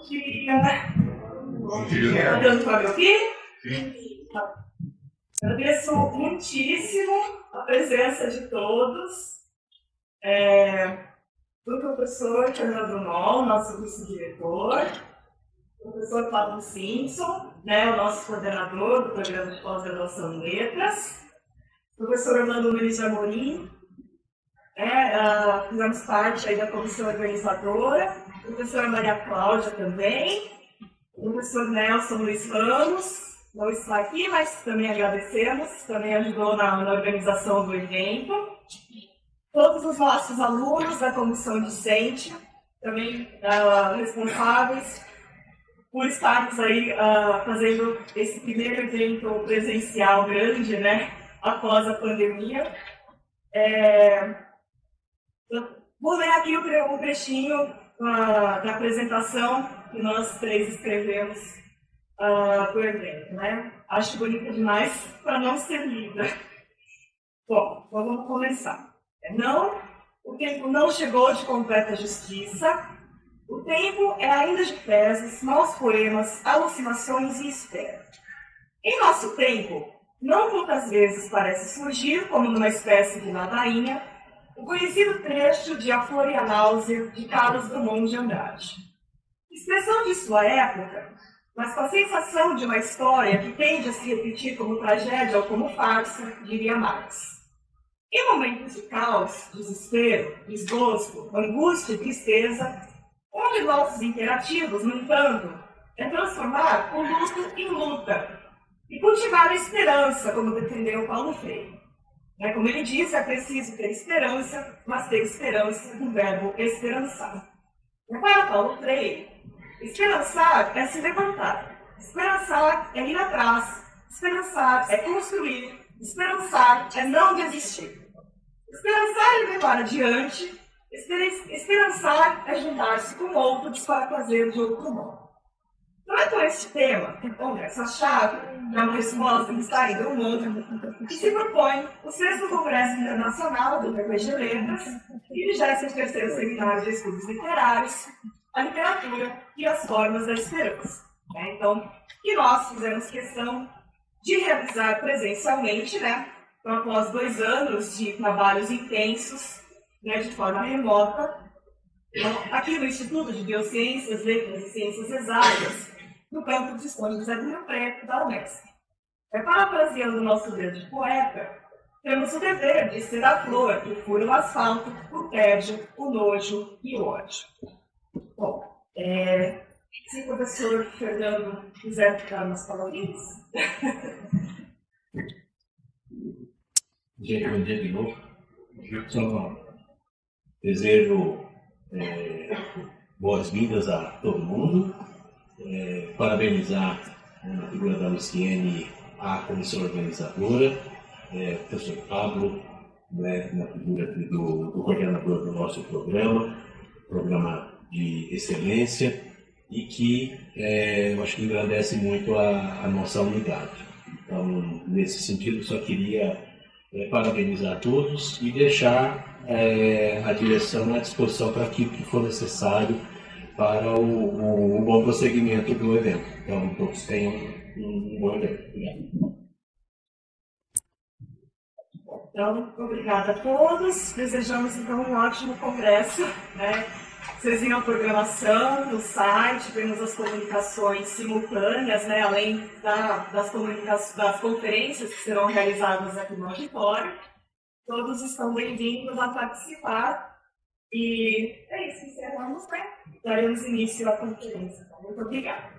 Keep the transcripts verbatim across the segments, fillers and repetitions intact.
dia. Bom dia. Está dando para me ouvir? Sim. Agradeço muitíssimo a presença de todos. É, do professor Fernando Noll, nosso vice-diretor, o professor Pablo Simpson, né, o nosso coordenador do programa de pós-graduação em letras, o professor Orlando Nunes de Amorim, é, uh, fizemos parte aí da comissão organizadora, o professor Maria Cláudia também, o professor Nelson Luiz Ramos, não está aqui, mas também agradecemos, também ajudou na, na organização do evento. Todos os nossos alunos da comissão discente, também uh, responsáveis por estarmos aí uh, fazendo esse primeiro evento presencial grande, né, após a pandemia. É, vou ler aqui um trechinho uh, da apresentação que nós três escrevemos uh, do evento, né? Acho bonita demais para não ser lida. Bom, vamos começar. Não, o tempo não chegou de completa justiça. O tempo é ainda de teses, maus poemas, alucinações e espera. Em nosso tempo, não poucas vezes parece surgir, como numa espécie de ladainha, o conhecido trecho de A Flor e a Náusea, de Carlos Drummond de Andrade. Expressão de sua época, mas com a sensação de uma história que tende a se repetir como tragédia ou como farsa, diria Marx. Em momentos de caos, desespero, desgosto, angústia e tristeza, um de nossos imperativos, no entanto, é transformar o luto em luta e cultivar a esperança, como defendeu Paulo Freire. É, como ele disse, é preciso ter esperança, mas ter esperança com o verbo esperançar. E para Paulo Freire, esperançar é se levantar, esperançar é ir atrás, esperançar é construir, esperançar é não desistir. Esperançar é levar adiante, esperançar é juntar-se com outros para fazer de outro modo. Não é por este tema, que conversa-chave, é uma resposta que está aí do mundo, que se propõe o sexto Congresso Internacional do P P G Letras e vigésimo terceiro Seminário de Estudos Literários, a Literatura e as Formas da Esperança. Então, que nós fizemos questão de realizar presencialmente, né, após dois anos de trabalhos intensos, né, de forma remota, aqui no Instituto de Biociências, Letras e Ciências Exatas, no campus de Escola José do Rio Preto, da Unesp. É, parafraseando o nosso dedo de poeta, temos o dever de ser a flor que fura o asfalto, o tédio, o nojo e o ódio. Bom, é, se o professor Fernando quiser ficar umas palavrinhas. Gente, bom dia de novo. Eu só desejo é, boas-vindas a todo mundo, é, parabenizar na figura da Luciene a comissão organizadora, é, o professor Pablo, né, na figura do, do coordenador do nosso programa, programa de excelência, e que é, eu acho que engrandece muito a, a nossa unidade. Então, nesse sentido, só queria é, parabenizar a todos e deixar é, a direção à disposição para aquilo que for necessário para o, o, o bom prosseguimento do evento. Então, todos tenham um, um bom evento. Obrigado. Então, obrigada a todos. Desejamos, então, um ótimo congresso, né? Vocês viram a programação no site, temos as comunicações simultâneas, né? Além da, das, comunicações, das conferências que serão realizadas aqui no auditório. Todos estão bem-vindos a participar. E é isso, encerramos, né? Daremos início à conferência. Muito obrigada.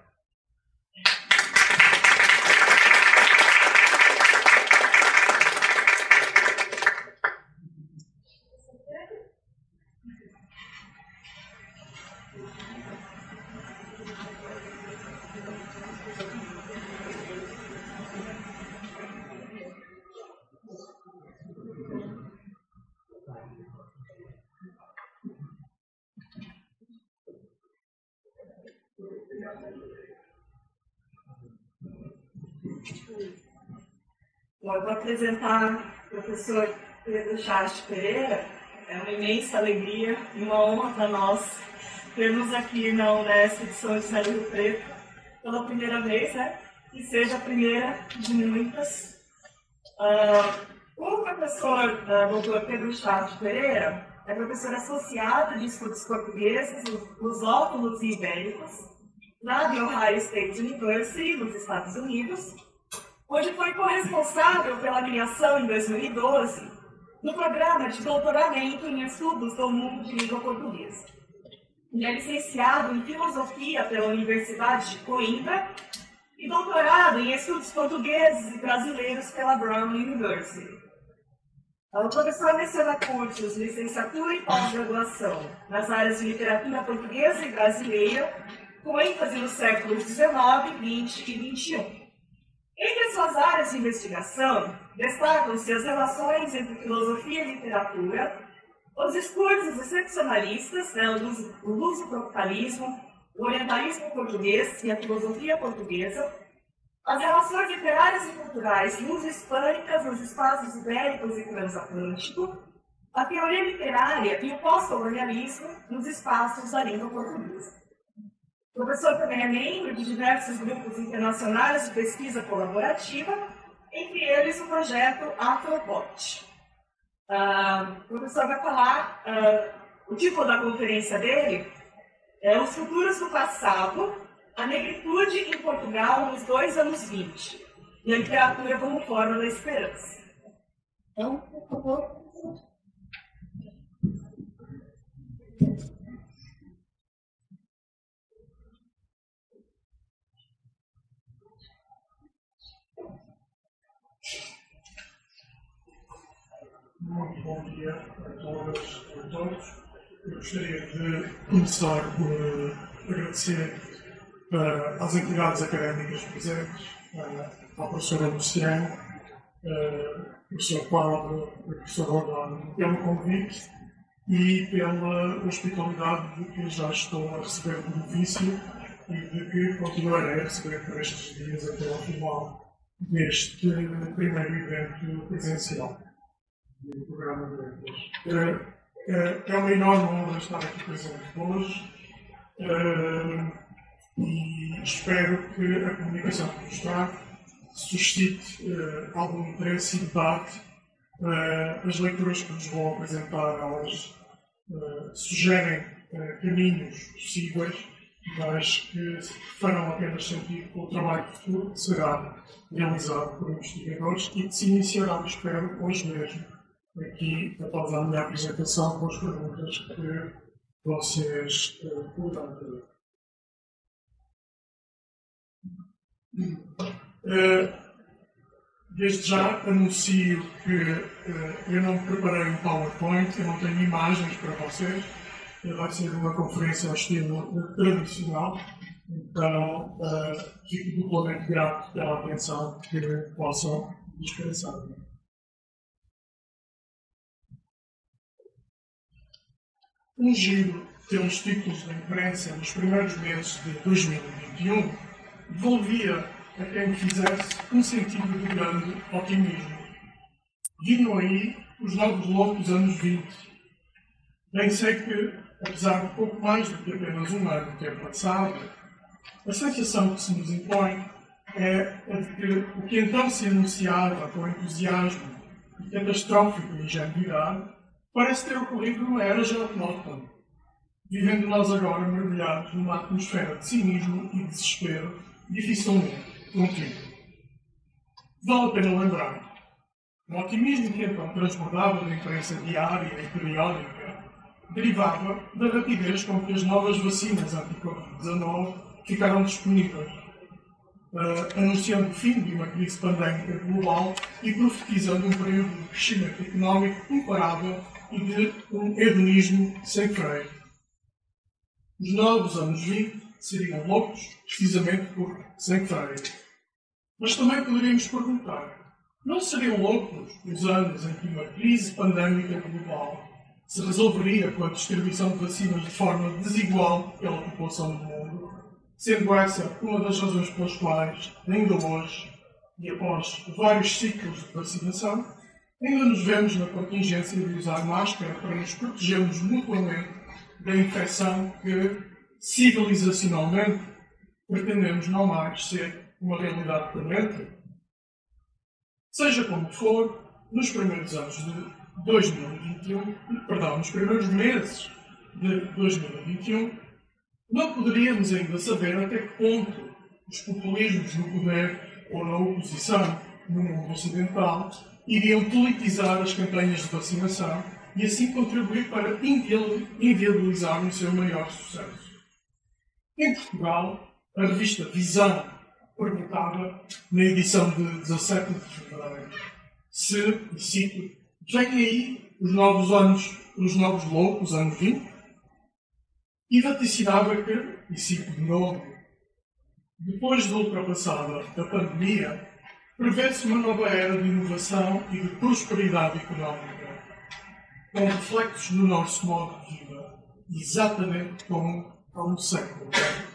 Bom, eu vou apresentar o professor Pedro Charles Pereira. É uma imensa alegria e uma honra para nós temos aqui na Unesp de São José do Rio Preto, pela primeira vez, né? Que seja a primeira de muitas. Uh, o professor uh, doutor Pedro Chaves Pereira é professor associado de estudos portugueses, lusófonos e ibéricos, na The Ohio State University, nos Estados Unidos, onde foi corresponsável pela criação, em dois mil e doze, no programa de doutoramento em estudos do mundo de língua portuguesa. Ele é licenciado em Filosofia pela Universidade de Coimbra e doutorado em Estudos Portugueses e Brasileiros pela Brown University. O professor leciona cursos de licenciatura e pós-graduação nas áreas de literatura portuguesa e brasileira, com ênfase nos séculos dezenove, vinte e vinte e um. Entre suas áreas de investigação, destacam-se as relações entre filosofia e literatura, os discursos excepcionalistas, né, o lusitropicalismo, o orientalismo português e a filosofia portuguesa, as relações literárias e culturais luso-hispânicas nos espaços ibéricos e transatlântico, a teoria literária e o pós-colonialismo nos espaços da língua portuguesa. O professor também é membro de diversos grupos internacionais de pesquisa colaborativa, entre eles o projeto Afropod. Uh, o professor vai falar, uh, o título da conferência dele é Os Futuros do Passado, a Negritude em Portugal nos dois anos vinte, e a literatura como forma da esperança. Então, por favor. Muito bom dia a todas e a todos. Eu gostaria de começar por agradecer uh, às entidades académicas presentes, uh, à professora Luciana, uh, professor Paulo, professor Rodão, pelo convite e pela hospitalidade de que já estou a receber o benefício e de que continuarei a receber por estes dias até ao final deste primeiro evento presencial do programa de eventos. É uma enorme honra estar aqui presente hoje e espero que a comunicação que nos traga suscite algum interesse e debate. As leituras que nos vão apresentar, elas sugerem caminhos possíveis, mas que farão apenas sentido com o trabalho futuro que será realizado por investigadores e que se iniciará, espero, hoje mesmo, aqui, após a minha apresentação, com as perguntas que vocês uh, poderão ter. Uh, desde já anuncio que uh, eu não preparei um PowerPoint, eu não tenho imagens para vocês, uh, vai ser uma conferência ao estilo uh, tradicional, então uh, fico duplamente grato pela atenção que possam dispensar. Um giro pelos títulos da imprensa nos primeiros meses de dois mil e vinte e um devolvia a quem fizesse um sentido de grande otimismo. Vinham aí os novos loucos anos vinte. Bem sei que, apesar de pouco mais do que apenas um ano ter passado, a sensação que se nos impõe é a de que o que então se anunciava com entusiasmo e catastrófica ingenuidade parece ter ocorrido numa era já monótona, vivendo nós agora mergulhados numa atmosfera de cinismo e desespero dificilmente contido. Vale a pena lembrar, o otimismo que então transbordava da imprensa diária e periódica derivava da rapidez com que as novas vacinas anti-covid dezanove ficaram disponíveis, uh, anunciando o fim de uma crise pandémica global e profetizando um período de crescimento económico imparável e de um hedonismo sem freio. Os novos anos vinte seriam loucos, precisamente por sem freio. Mas também poderíamos perguntar, não seriam loucos os anos em que uma crise pandémica global se resolveria com a distribuição de vacinas de forma desigual pela população do mundo, sendo essa uma das razões pelas quais, ainda hoje, e após vários ciclos de vacinação, ainda nos vemos na contingência de usar máscara para nos protegermos mutuamente da infecção que civilizacionalmente, pretendemos não mais ser uma realidade permanente. Seja como for, nos primeiros anos de dois mil e vinte e um, perdão, nos primeiros meses de dois mil e vinte e um, não poderíamos ainda saber até que ponto os populismos no poder ou na oposição no mundo ocidental iriam politizar as campanhas de vacinação e assim contribuir para inviabilizar o seu maior sucesso. Em Portugal, a revista Visão perguntava, na edição de dezassete de fevereiro, se, e cito, vêm aí os novos anos, os novos loucos, anos vinte, e vaticinava que, e cito de novo, depois da ultrapassada da pandemia, prevê-se uma nova era de inovação e de prosperidade económica, com reflexos no nosso modo de vida, exatamente como há um século.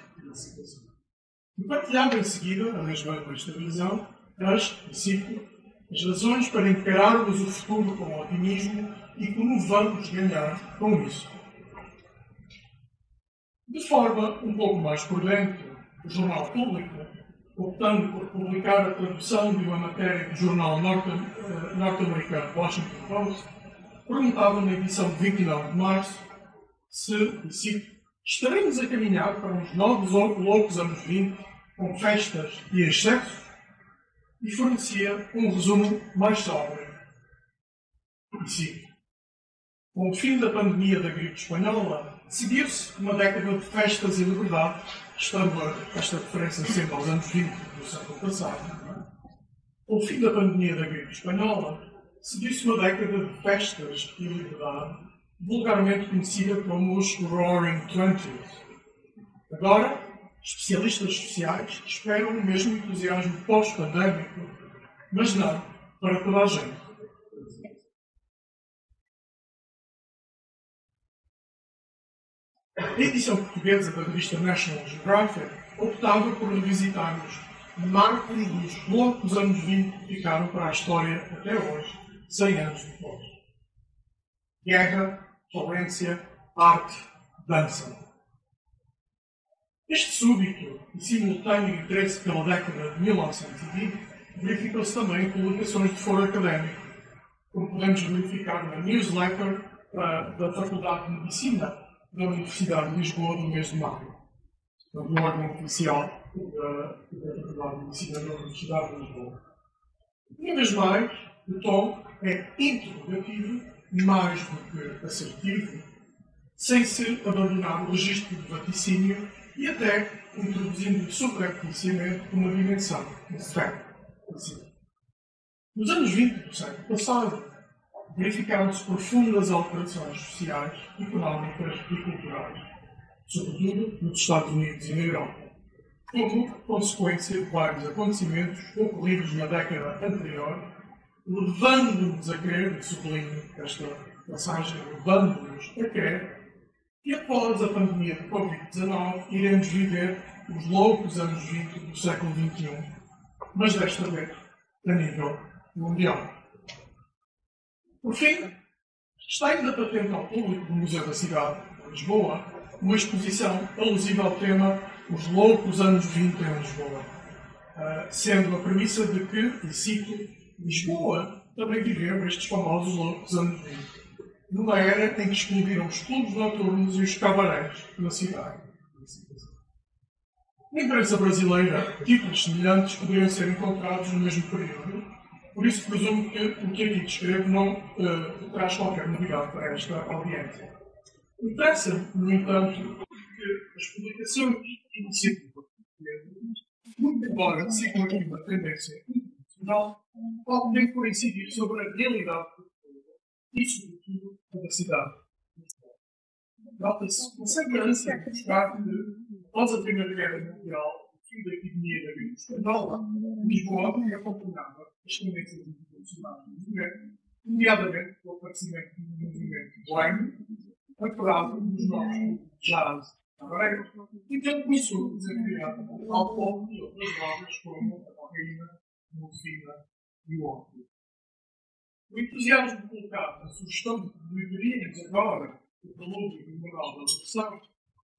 E partilhava em seguida, a mesma esta visão, as, e cito, as razões para encararmos o futuro com otimismo e como vamos ganhar com isso. De forma um pouco mais prudente, o Jornal Público, optando por publicar a tradução de uma matéria do jornal norte-americano Washington Post, perguntava na edição de vinte e nove de março se, e cito, estaremos a caminhar para uns novos loucos anos vinte, com festas e excessos, e fornecia um resumo mais sóbrio. E cito, com o fim da pandemia da gripe espanhola, seguiu-se uma década de festas e liberdade, estando esta referência sempre aos anos vinte do século passado. Com o fim da pandemia da gripe espanhola, seguiu-se uma década de festas e liberdade, vulgarmente conhecida como os Roaring Twenties. Agora, especialistas sociais esperam o mesmo entusiasmo pós-pandémico, mas não para toda a gente. A edição portuguesa da revista National Geographic optava por revisitar os marcos dos loucos anos vinte que ficaram para a história até hoje, cem anos depois. Guerra, violência, arte, dança. Este súbito e simultâneo interesse pela década de mil novecentos e vinte verificou-se também em publicações de foro académico, como podemos verificar na newsletter uh, da Faculdade de Medicina da Universidade de Lisboa no mês de maio, no órgão oficial da, da Faculdade de Medicina da Universidade de Lisboa. Uma vez mais, o tom é interrogativo, mais do que assertivo, sem se abandonar o registro de vaticínio e até introduzindo subrepticiamente uma dimensão de fé. Nos anos vinte do século passado, verificaram-se profundas alterações sociais, económicas e culturais, sobretudo nos Estados Unidos e na Europa, como consequência de vários acontecimentos ocorridos na década anterior, levando-nos a crer, e sublinho esta passagem, levando-nos a crer, que após a pandemia de covid dezanove iremos viver os loucos anos vinte do século vinte e um, mas desta vez a nível mundial. Por fim, está ainda patente ao público do Museu da Cidade, de Lisboa, uma exposição alusiva ao tema Os Loucos Anos vinte em Lisboa, sendo a premissa de que, e cito, Lisboa também viveu estes famosos loucos anos vinte, numa era em que explodiram os clubes noturnos e os cabarés na cidade. Na imprensa brasileira, títulos semelhantes poderiam ser encontrados no mesmo período, por isso presumo que o que aqui descrevo não uh, traz qualquer novidade para esta audiência. Interessa-me, no entanto, que as publicações iniciativas, muito embora sigam aqui uma tendência internacional, podem coincidir sobre a realidade e, sobretudo, da cidade. Nota-se com segurança de mostrar que, após a Primeira Guerra Mundial, o fim da epidemia da gripe espanhola, Lisboa acompanhava as tendências internacionais do movimento, nomeadamente com o aparecimento do movimento boêmio, apurado nos novos jazz cabaré, e tendo começou a ser criado ao ponto de outras drogas como a cocaína, a morfina e o ópio. O entusiasmo colocado na sugestão de que viveríamos agora o valor do moral da redução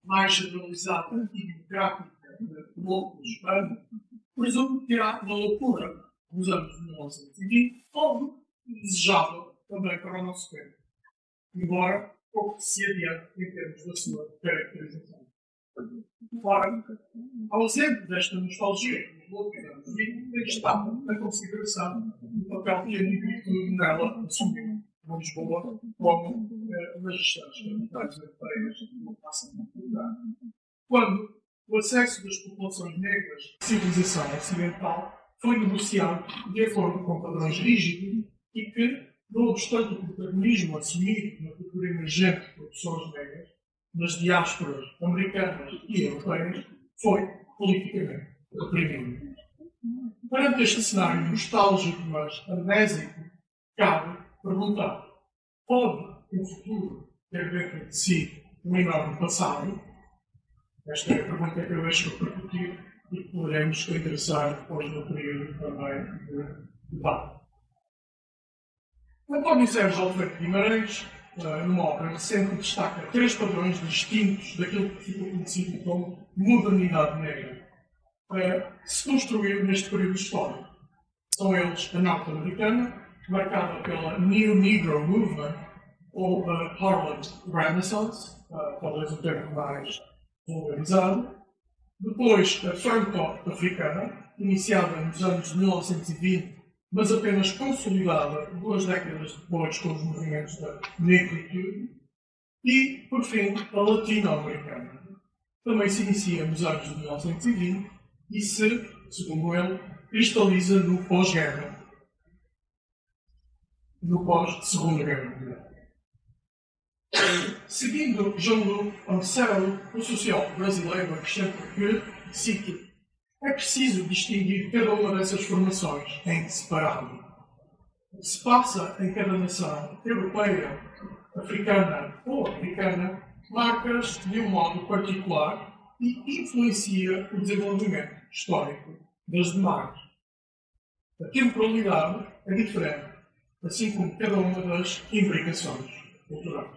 mais generalizada e democrática de outros anos, presumo que há uma loucura nos anos de mil novecentos e vinte, ou desejável também para o nosso tempo, embora pouco se adiante em termos da sua caracterização. Ora, ao exemplo desta nostalgia que nos outros anos vinte, estava a consideração do papel que a indivíduo nela assumiu em Lisboa como eh, magistrados capitais europeias no passado cultural. Quando o acesso das populações negras à civilização ocidental foi negociado de acordo com padrões rígidos e que, não obstante o protagonismo assumido na cultura emergente por pessoas negras, nas diásporas americanas e europeias, foi politicamente reprimido. Perante este cenário nostálgico, mas amnésico, cabe perguntar: pode o futuro ter dentro de si um enorme passado? Esta é a pergunta que eu deixo repercutir e que poderemos interessar depois no período também de debate. António Sérgio Alfredo Guimarães, numa obra recente, destaca três padrões distintos daquilo que ficou conhecido como modernidade negra, que se construiu neste período histórico. São eles a norte-americana, marcada pela New Negro Movement, ou a Harlem Renaissance, talvez um termo mais vulgarizado. Depois, a franco-africana, iniciada nos anos de mil novecentos e vinte, mas apenas consolidada duas décadas depois com os movimentos da negritude. E, por fim, a latino-americana. Também se inicia nos anos de mil novecentos e vinte e se, segundo ele, cristaliza no pós-guerra, no pós-Segunda Guerra Mundial. Seguindo Jean-Luc Ancel, o sociólogo brasileiro, acrescenta que, cito, é preciso distinguir cada uma dessas formações em separado. O que se passa em cada nação, europeia, africana ou americana, marca-as de um modo particular e influencia o desenvolvimento histórico das demais. A temporalidade é diferente, assim como cada uma das imbricações culturais.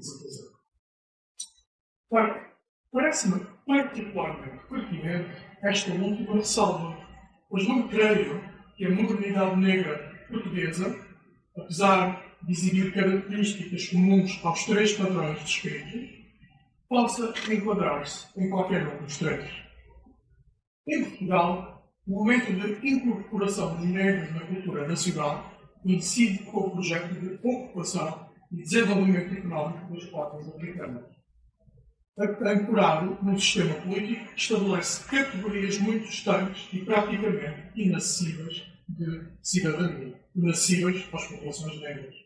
Ora, parece-me particularmente pertinente esta última ressalva, pois não creio que a modernidade negra portuguesa, apesar de exibir características comuns aos três padrões descritos, possa enquadrar-se em qualquer um dos três. Em Portugal, o momento de incorporação dos negros na cultura nacional coincide com o projeto de ocupação e desenvolvimento económico das cotas africanas. Ancorado num sistema político que estabelece categorias muito distantes e praticamente inacessíveis de cidadania, inacessíveis às populações negras.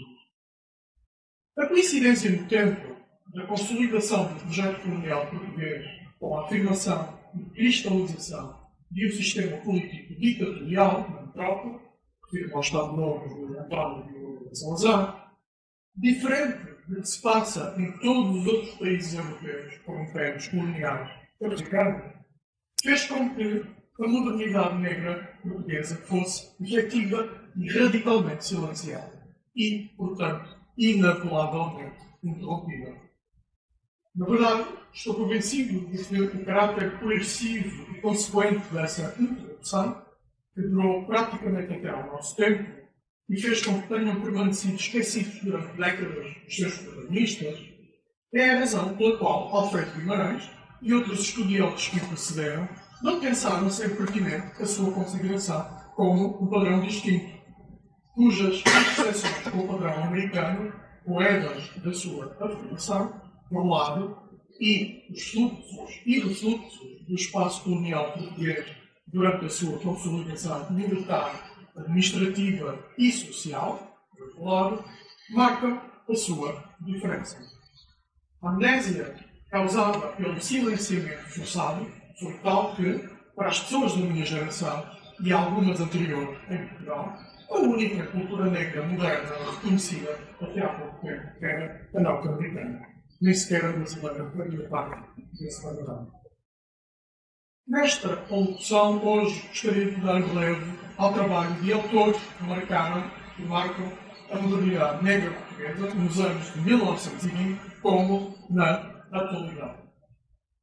A coincidência no tempo da consolidação do projeto colonial português com a afirmação e cristalização de um sistema político ditatorial na metrópole, refiro ao Estado Novo do António de Salazar, diferente do que se passa em todos os outros países europeus com impérios coloniais americanos, fez com que a modernidade negra portuguesa fosse efetiva e radicalmente silenciada e, portanto, inapelavelmente interrompida. Na verdade, estou convencido de que o caráter coercivo e consequente dessa interrupção, que durou praticamente até ao nosso tempo, e fez com que tenham permanecido esquecidos durante décadas os seus protagonistas, é a razão pela qual Alfredo Guimarães e outros estudiosos que o precederam não pensaram ser pertinente a sua consideração como um padrão distinto, cujas interseções com o padrão americano, moedas da sua afirmação, por um lado, e os fluxos e refluxos do espaço colonial português durante a sua consolidação militar, administrativa e social, por outro lado, marcam a sua diferença. A amnésia causada pelo silenciamento forçado foi tal que, para as pessoas da minha geração e algumas anteriores em Portugal, a única cultura negra moderna reconhecida até há pouco tempo era a norte-americana, nem sequer a brasileira faria parte desse panorama. Nesta alocução, hoje gostaria de dar relevo ao trabalho de autores que marcaram e marcam a modernidade negra portuguesa nos anos de mil novecentos e vinte como na atualidade.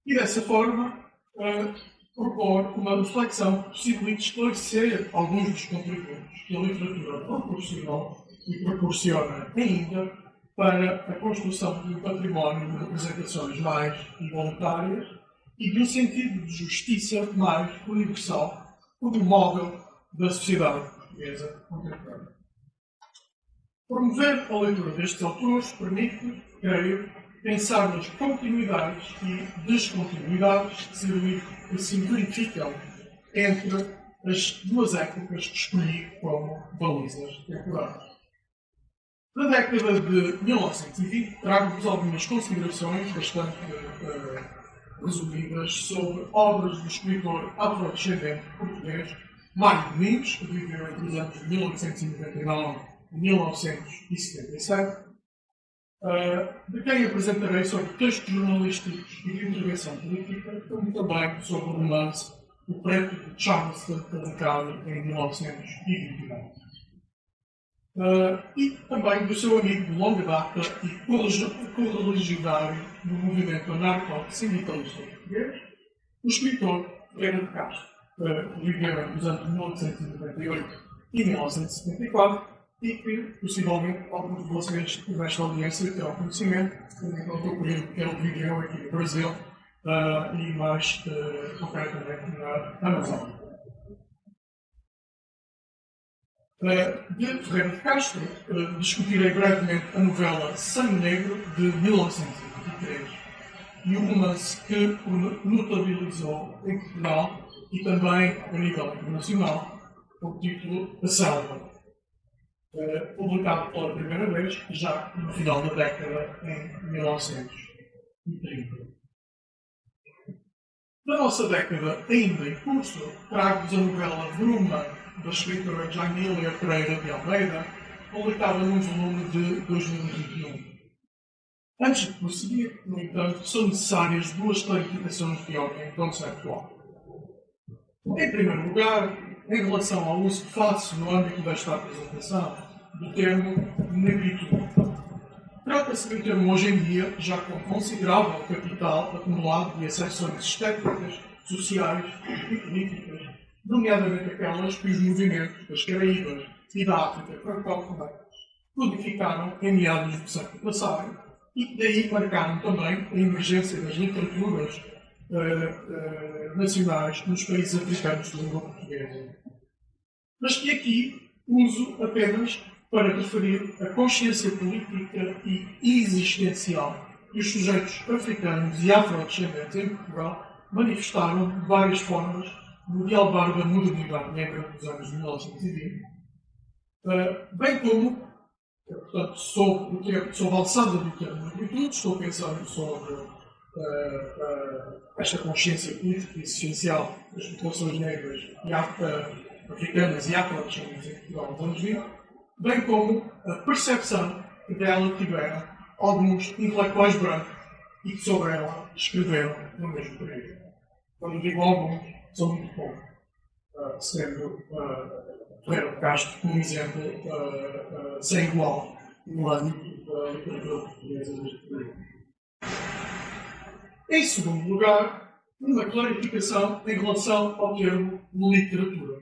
e dessa forma uh, propor uma reflexão que possibilite esclarecer alguns dos contributos que a literatura proporcionou e proporciona ainda para a construção de um património de representações mais involuntárias e de um sentido de justiça mais universal como móvel da sociedade portuguesa contemporânea. Promover a leitura destes autores permite, creio, pensar nas continuidades e descontinuidades que se, que se verificam entre as duas épocas que escolhi como balizas temporais. Na década de mil novecentos e vinte, trago-vos algumas considerações bastante uh, resumidas sobre obras do escritor afrodescendente português Mário Domingos, que viveu entre os anos de mil oitocentos e noventa e nove e mil novecentos e setenta e sete, uh, de quem apresentarei sobre textos jornalísticos e de intervenção política, como também sobre o romance O Preto de Charleston, publicado em mil novecentos e vinte e nove. Uh, e também do seu amigo de longa data e correligionário do movimento anarco-sindicalista português, o escritor Ferreira de Castro, que viveu entre os anos de mil oitocentos e noventa e oito e mil novecentos e setenta e quatro, e que, possivelmente, alguns de vocês nesta audiência terão conhecimento, no período que ele viveu aqui no Brasil, uh, e mais uh, concretamente na Amazônia. Uh, de Ferreira de Castro, uh, discutirei brevemente a novela Sangue Negro, de mil novecentos e vinte e três, e o romance que o notabilizou em Portugal e também a nível internacional, com o título A Selva, uh, publicado pela primeira vez, já no final da década, em mil novecentos e trinta. Na nossa década, ainda em curso, trago-vos a novela Bruma, da escritora Janília Pereira de Almeida, publicada num volume de dois mil e vinte e um. Antes de prosseguir, no entanto, são necessárias duas clarificações de ordem conceptual. Em primeiro lugar, em relação ao uso que faço no âmbito desta apresentação do termo negritude. Trata-se de um termo hoje em dia já com considerável capital acumulado de acessões estéticas, sociais e políticas, nomeadamente aquelas que os movimentos das Caraíbas e da África francófona codificaram em meados do século passado e que daí marcaram também a emergência das literaturas uh, uh, nacionais nos países africanos de língua portuguesa. Mas que aqui uso apenas para referir a consciência política e existencial que os sujeitos africanos e afrodescendentes em Portugal manifestaram de várias formas no dialbar da modernidade negra dos anos mil novecentos e vinte, uh, bem como, portanto, sobre o termo, sobre a alçada do termo negritude, estou pensando sobre uh, uh, esta consciência política e existencial das populações negras e uh, africanas e afrodescendentes em Portugal nos anos vinte, bem como a percepção que dela tiveram alguns intelectuais brancos e que sobre ela escreveram no mesmo período. Quando digo alguns, são muito poucos, uh, sendo uh, Ferreira de Castro como exemplo uh, uh, sem igual no âmbito da literatura portuguesa deste período. Em segundo lugar, uma clarificação em relação ao termo literatura,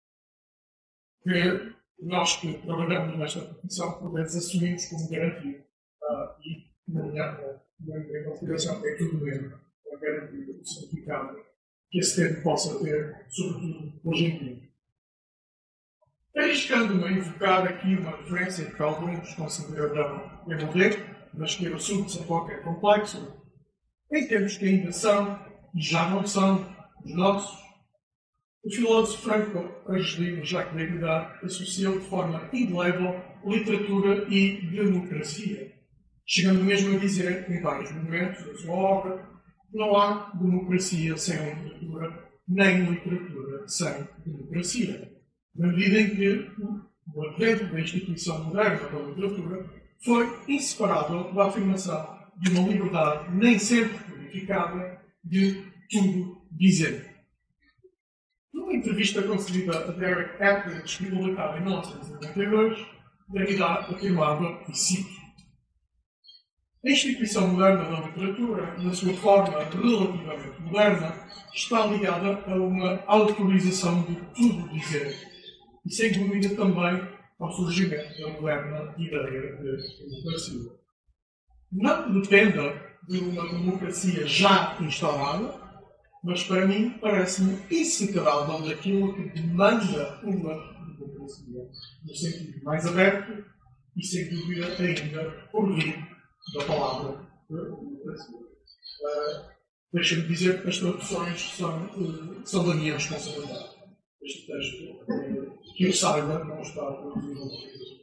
que nós que trabalhamos nesta profissão podemos assumir como garantido, uh, e, na minha, na minha consideração, é tudo mesmo a garantia do significado que esse termo possa ter, sobretudo hoje em dia. Arriscando-me a invocar aqui uma referência que alguns considerarão errada, mas que o assunto sem qualquer complexo, em termos que ainda são, e já não são, os nossos, o filósofo franco-argelino Jacques Derrida associou de forma indelével literatura e democracia, chegando mesmo a dizer, em vários momentos da sua obra, que não há democracia sem literatura, nem literatura sem democracia. Na medida em que o advento da instituição moderna da literatura foi inseparável da afirmação de uma liberdade nem sempre codificada de tudo dizer. Numa entrevista concedida a Derek Atkins, publicada em mil novecentos e noventa e dois, Derrida afirmava, e cito: A instituição moderna da literatura, na sua forma relativamente moderna, está ligada a uma autorização de tudo dizer, e sem dúvida também ao surgimento da moderna ideia de democracia. Não que dependa de uma democracia já instalada, mas para mim parece-me inseparável daquilo que demanda uma democracia, no sentido mais aberto e, sem dúvida, ainda orgulho da palavra democracia. Uh, Deixa-me dizer que as traduções são, uh, são da minha responsabilidade. Este texto, uh, que eu saiba, não está traduzido em português.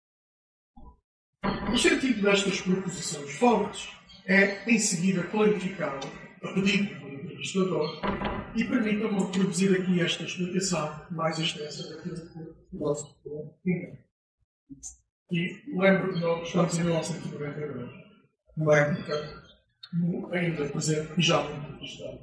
O sentido destas proposições fortes é, em seguida, clarificado a pedido do entrevistador e permita-me reproduzir aqui esta explicação mais extensa daquilo que o nosso tinha. E lembro que nós estamos em mil novecentos e noventa e dois, numa época ainda presente e já muito entrevistado.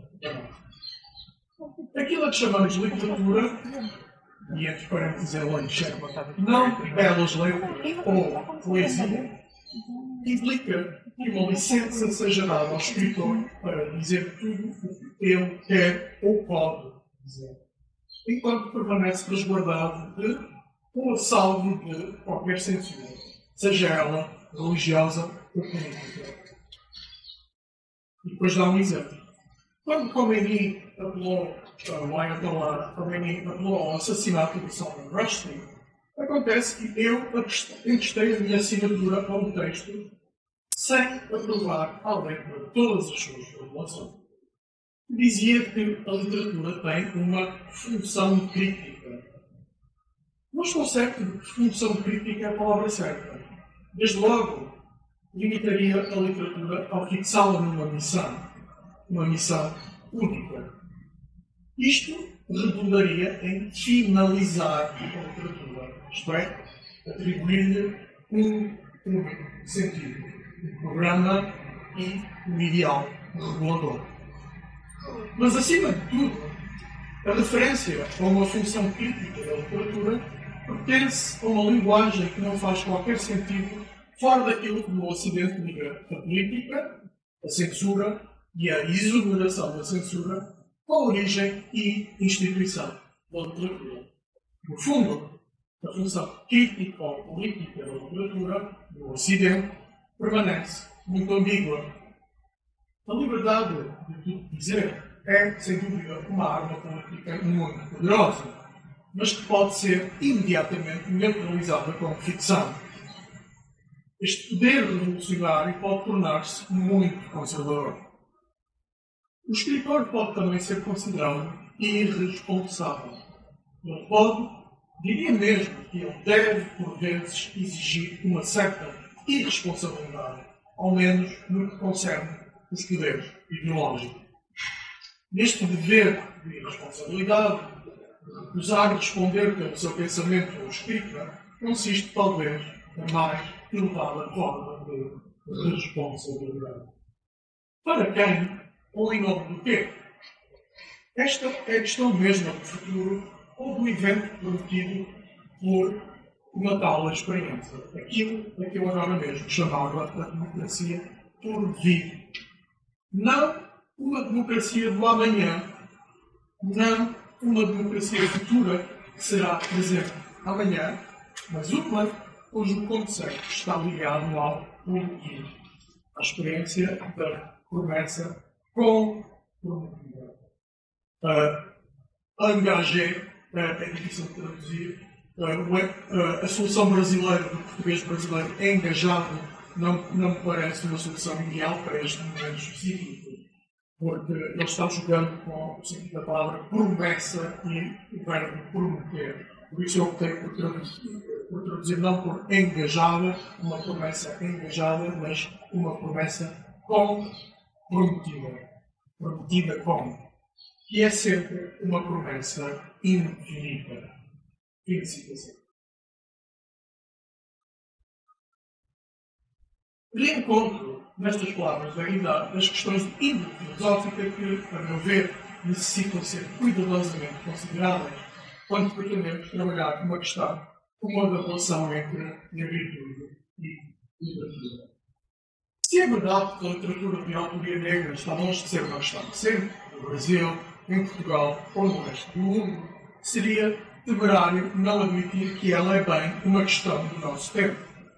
Aquilo a que chamamos de literatura, e entre parênteses é longe, não belas letras ou poesia, implica que uma licença seja dada ao escritor para dizer tudo o que ele quer ou pode dizer, enquanto permanece resguardado de ou a salvo de qualquer censura, seja ela religiosa ou política. E depois dá um exemplo. Quando Khomeini apelou, o Ayatollah Khomeini apelou ao assassinato de Salman Rushdie, acontece que eu encostei a minha assinatura a um texto sem aprovar alguém por todas as suas formulações. Dizia que a literatura tem uma função crítica. Mas o conceito de função crítica é a palavra certa. Desde logo, limitaria a literatura ao fixá-la numa missão, uma missão única. Isto redundaria em finalizar a literatura, isto é, atribuir-lhe um único sentido, um programa e um ideal regulador. Mas, acima de tudo, a referência a uma função crítica da literatura pertence a uma linguagem que não faz qualquer sentido fora daquilo que no Ocidente liga a política, a censura e a exoneração da censura com a origem e instituição da literatura. No fundo, a função crítica ou política da literatura no Ocidente permanece muito ambígua. A liberdade de tudo dizer é, sem dúvida, uma arma política muito poderosa, mas que pode ser imediatamente neutralizada com ficção. Este poder revolucionário pode tornar-se muito conservador. O escritor pode também ser considerado irresponsável. Ele pode, diria mesmo que ele deve, por vezes, exigir uma certa irresponsabilidade, ao menos no que concerne os poderes ideológicos. Neste dever de irresponsabilidade, recusar responder pelo seu pensamento ou escrita consiste, talvez, na mais elevada forma de responsabilidade. Para quem ou em nome do quê? Esta é a questão mesma do futuro ou do evento prometido por uma tal experiência. Aquilo a que eu agora mesmo chamava a democracia por vir. Não uma democracia do amanhã, não uma democracia futura que será presente amanhã, mas uma cujo conceito está ligado ao prometido, à experiência da promessa com prometida. Uh, engagé, uh, é difícil de traduzir, uh, uh, a solução brasileira, do português brasileiro, é engajado, não, não me parece uma solução ideal para este momento específico, porque ele está jogando com o sentido da palavra promessa e o verbo prometer. Por isso eu optei por traduzir, por traduzir não por engajada, uma promessa engajada, mas uma promessa com prometida. Prometida com. Que é sempre uma promessa infinita. Fim de citação. Reencontro nestas palavras ainda as questões de índole filosófica que, a meu ver, necessitam ser cuidadosamente consideradas quando pretendemos trabalhar uma questão como a da relação entre virtude e literatura. Se é verdade que a literatura de autoria negra está longe de ser uma questão recente, no Brasil, em Portugal ou no resto do mundo, seria temerário não admitir que ela é bem uma questão do nosso tempo.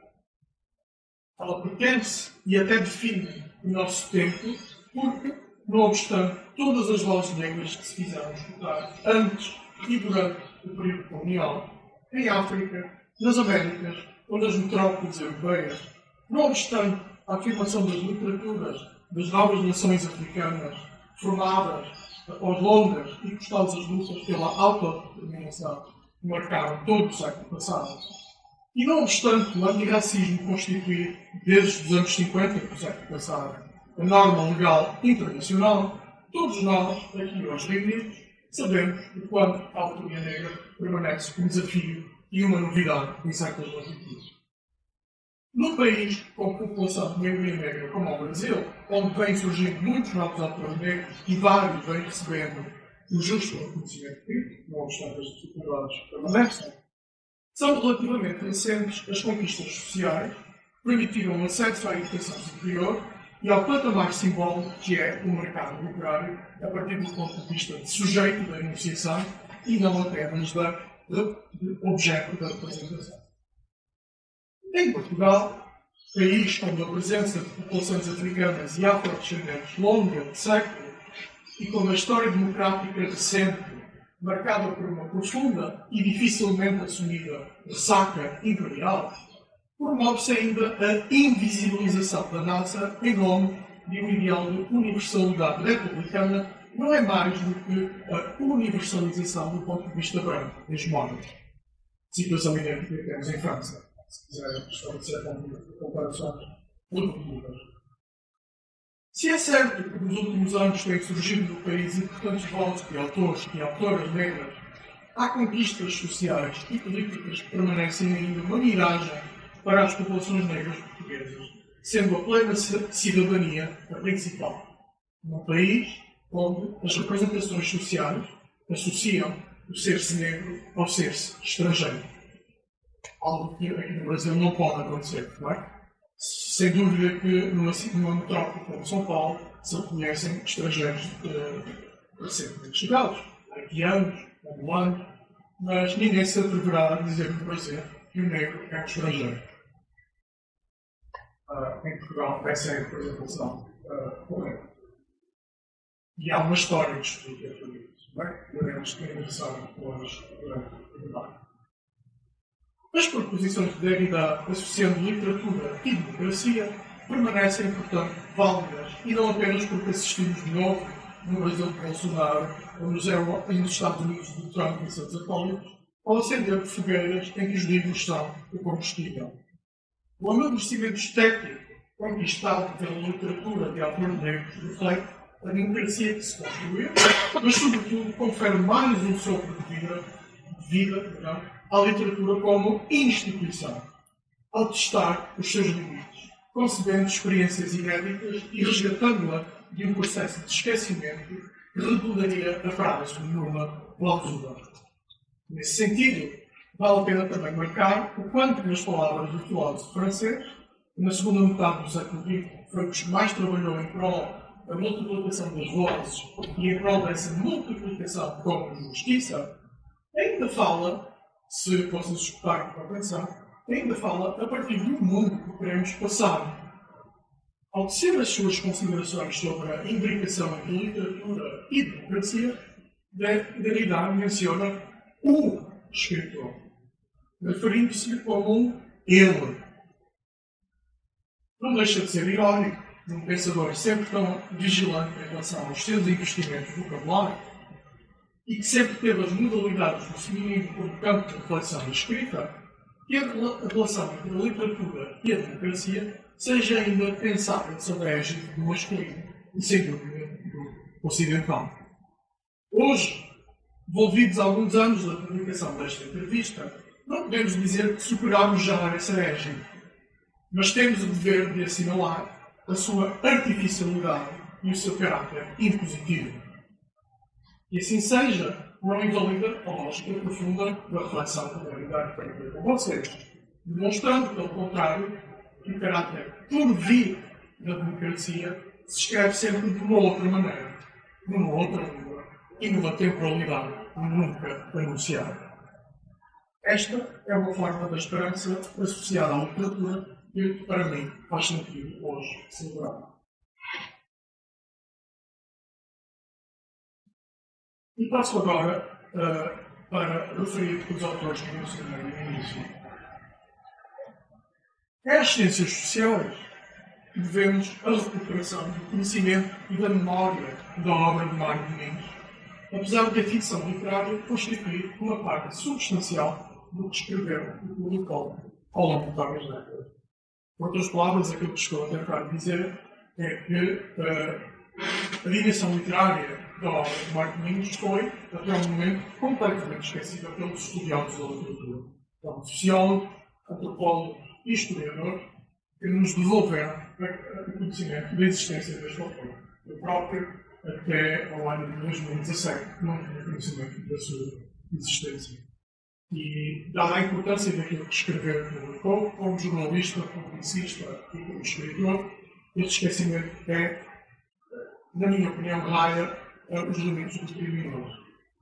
Ela pertence e até define o nosso tempo porque, não obstante todas as vozes negras que se fizeram escutar antes e durante o período colonial, em África, nas Américas ou nas metrópoles europeias, não obstante a afirmação das literaturas das novas nações africanas, formadas após longas e custosas lutas pela autodeterminação que marcaram todo o século passado, e não obstante o antirracismo constituir, desde os anos cinquenta do século passado, a norma legal internacional, todos nós, aqui hoje reunidos, sabemos o quanto a autoria negra permanece um desafio e uma novidade em certas latitudes. Num país com população de maioria negra como o Brasil, onde vêm surgindo muitos novos autores negros e vários vêm recebendo o justo reconhecimento crítico, não obstante as dificuldades que permanecem, são relativamente recentes as conquistas sociais que permitiram o acesso à educação superior e ao patamar simbólico que é o mercado literário, a partir do ponto de vista de sujeito da enunciação e não apenas da, de, de objeto da representação. Em Portugal, país onde a presença de populações africanas e afrodescendentes longa de séculos e com a história democrática recente, marcada por uma profunda e dificilmente assumida ressaca imperial, promove-se ainda a invisibilização da nação em nome de um ideal de universalidade republicana, não é mais do que a universalização do ponto de vista branco, hegemónico. Situação idêntica que temos em França, se quiserem estabelecer comparações produtivas. Se é certo que nos últimos anos têm surgido no país importantes vozes de autores e autoras negras, há conquistas sociais e políticas que permanecem ainda uma miragem para as populações negras portuguesas, sendo a plena cidadania a principal. Num país onde as representações sociais associam o ser-se negro ao ser-se estrangeiro. Algo que aqui no Brasil não pode acontecer, não é? Sem dúvida que numa, numa metrópole como São Paulo se reconhecem estrangeiros uh, recentemente chegados, haitianos, angolanos, mas ninguém se atreverá a dizer no Brasil que o negro é um estrangeiro. Uh, em Portugal, essa é a representação uh, correta. E há uma história que explica tudo isso, não é? Podemos ter noção hoje durante o debate. As proposições de Derrida associando literatura e democracia permanecem, portanto, válidas e não apenas porque assistimos de novo no Brasil de Bolsonaro ou nos Estados Unidos de Trump e seus apoios, ao acender de fogueiras em que os livros são o combustível. O amadurecimento estético conquistado pela literatura de autores negros reflete a democracia que se construiu, mas, sobretudo, confere mais um sopro de vida, de vida não? à literatura como instituição, ao testar os seus limites, concebendo experiências inéditas e resgatando-a de um processo de esquecimento que redundaria a frase numa plausível. Nesse sentido, vale a pena também marcar o quanto, nas palavras do filósofo francês, na segunda metade do século vinte, foi o que mais trabalhou em prol da multiplicação das vozes e em prol dessa multiplicação como justiça, ainda fala, se vocês escutarem para pensar, ainda fala a partir do mundo que queremos passar. Ao tecer as suas considerações sobre a imbricação entre literatura e democracia, Derrida menciona o escritor, referindo-se como um ele. Não deixa de ser irónico de um pensador sempre tão vigilante em relação aos seus investimentos vocabulários e que sempre teve as modalidades do feminino como campo de reflexão e escrita, que a relação entre a literatura e a democracia seja ainda pensável sob a égide do masculino e, sem dúvida, do ocidental. Hoje, envolvidos alguns anos da publicação desta entrevista, não podemos dizer que superámos já essa égide, mas temos o dever de assinalar a sua artificialidade e o seu caráter impositivo. E assim seja, não invalida a lógica profunda da reflexão que a realidade feita com vocês, demonstrando, pelo contrário, que o caráter por vir da democracia se escreve sempre de uma outra maneira, numa outra língua e numa temporalidade nunca anunciada. Esta é uma forma da esperança associada à literatura que, para mim, faz sentido hoje celebrar. E passo agora uh, para referir os autores que mencionei no início. As ciências sociais devemos a recuperação do conhecimento e da memória da obra de Mário Domingos, apesar de a ficção literária constituir uma parte substancial do que escreveu e publicou ao longo de várias décadas. Por outras palavras, aquilo que estou a tentar dizer é que uh, a dimensão literária da obra de Mário Domingos foi, até o momento, completamente esquecida pelos estudiosos da literatura. Então, sociólogos, antropólogos e historiadores que nos devolveram o conhecimento da existência deste autor. Eu próprio, até ao ano de dois mil e dezassete, não tinha conhecimento da sua existência. E, dada a importância daquilo que escreveu e publicou, como jornalista, publicista e como escritor, este esquecimento é, na minha opinião, raia os limites do criminoso.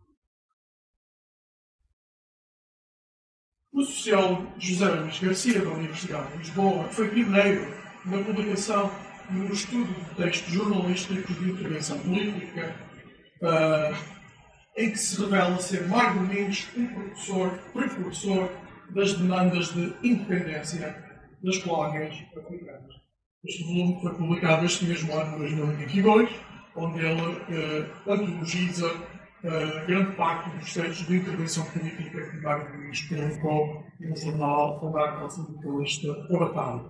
O sociólogo José Luís Garcia, da Universidade de Lisboa, foi pioneiro na publicação e no estudo de textos jornalísticos de intervenção política, uh, em que se revela ser Mário Domingos um professor, precursor das demandas de independência das colónias africanas. Este volume foi publicado este mesmo ano, dois mil e vinte e dois, onde ele uh, antologiza uh, grande parte dos textos de intervenção política que Mário Domingos publicou no jornal fundado sindicalista A Batalha.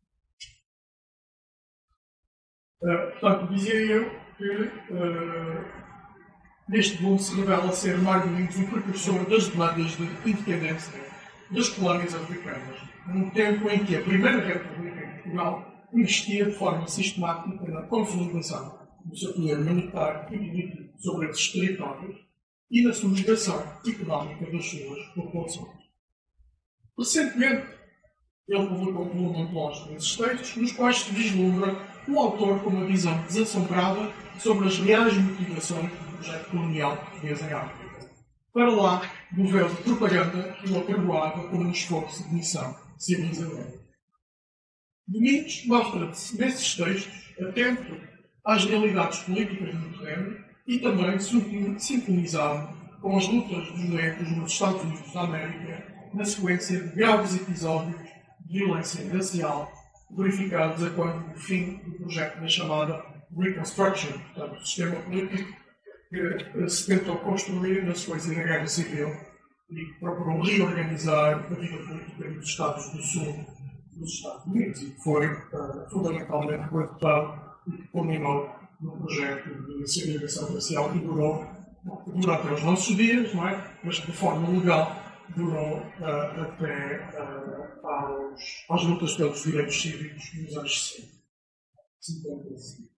Uh, portanto, dizia eu que uh, neste volume se revela ser Mário Domingos um precursor das demandas de independência das colónias africanas, num tempo em que a Primeira República em Portugal investia de forma sistemática na consolidação do seu poder militar e político sobre esses territórios e na subjugação económica das suas populações. Recentemente, ele publicou um volume antológico desses textos, nos quais se vislumbra o autor com uma visão desassombrada sobre as reais motivações do projeto colonial português em África, para lá do véu de propaganda que o apregoava por um esforço de missão civilizadora. Domingos mostra-se nesses textos atento às realidades políticas do terreno e também sintonizado com as lutas dos negros nos Estados Unidos da América na sequência de graves episódios de violência racial verificados a quando do fim do projeto da chamada Reconstruction, portanto, o sistema político que se tentou construir na sequência da Guerra Civil e que procurou reorganizar a vida política dos Estados do Sul dos Estados Unidos e que foi uh, fundamentalmente coadaptado e que culminou num projeto de segregação racial que durou, durou até os nossos dias, não é? Mas de forma legal durou uh, até uh, aos, às lutas pelos direitos cívicos nos anos cinquenta e cinco.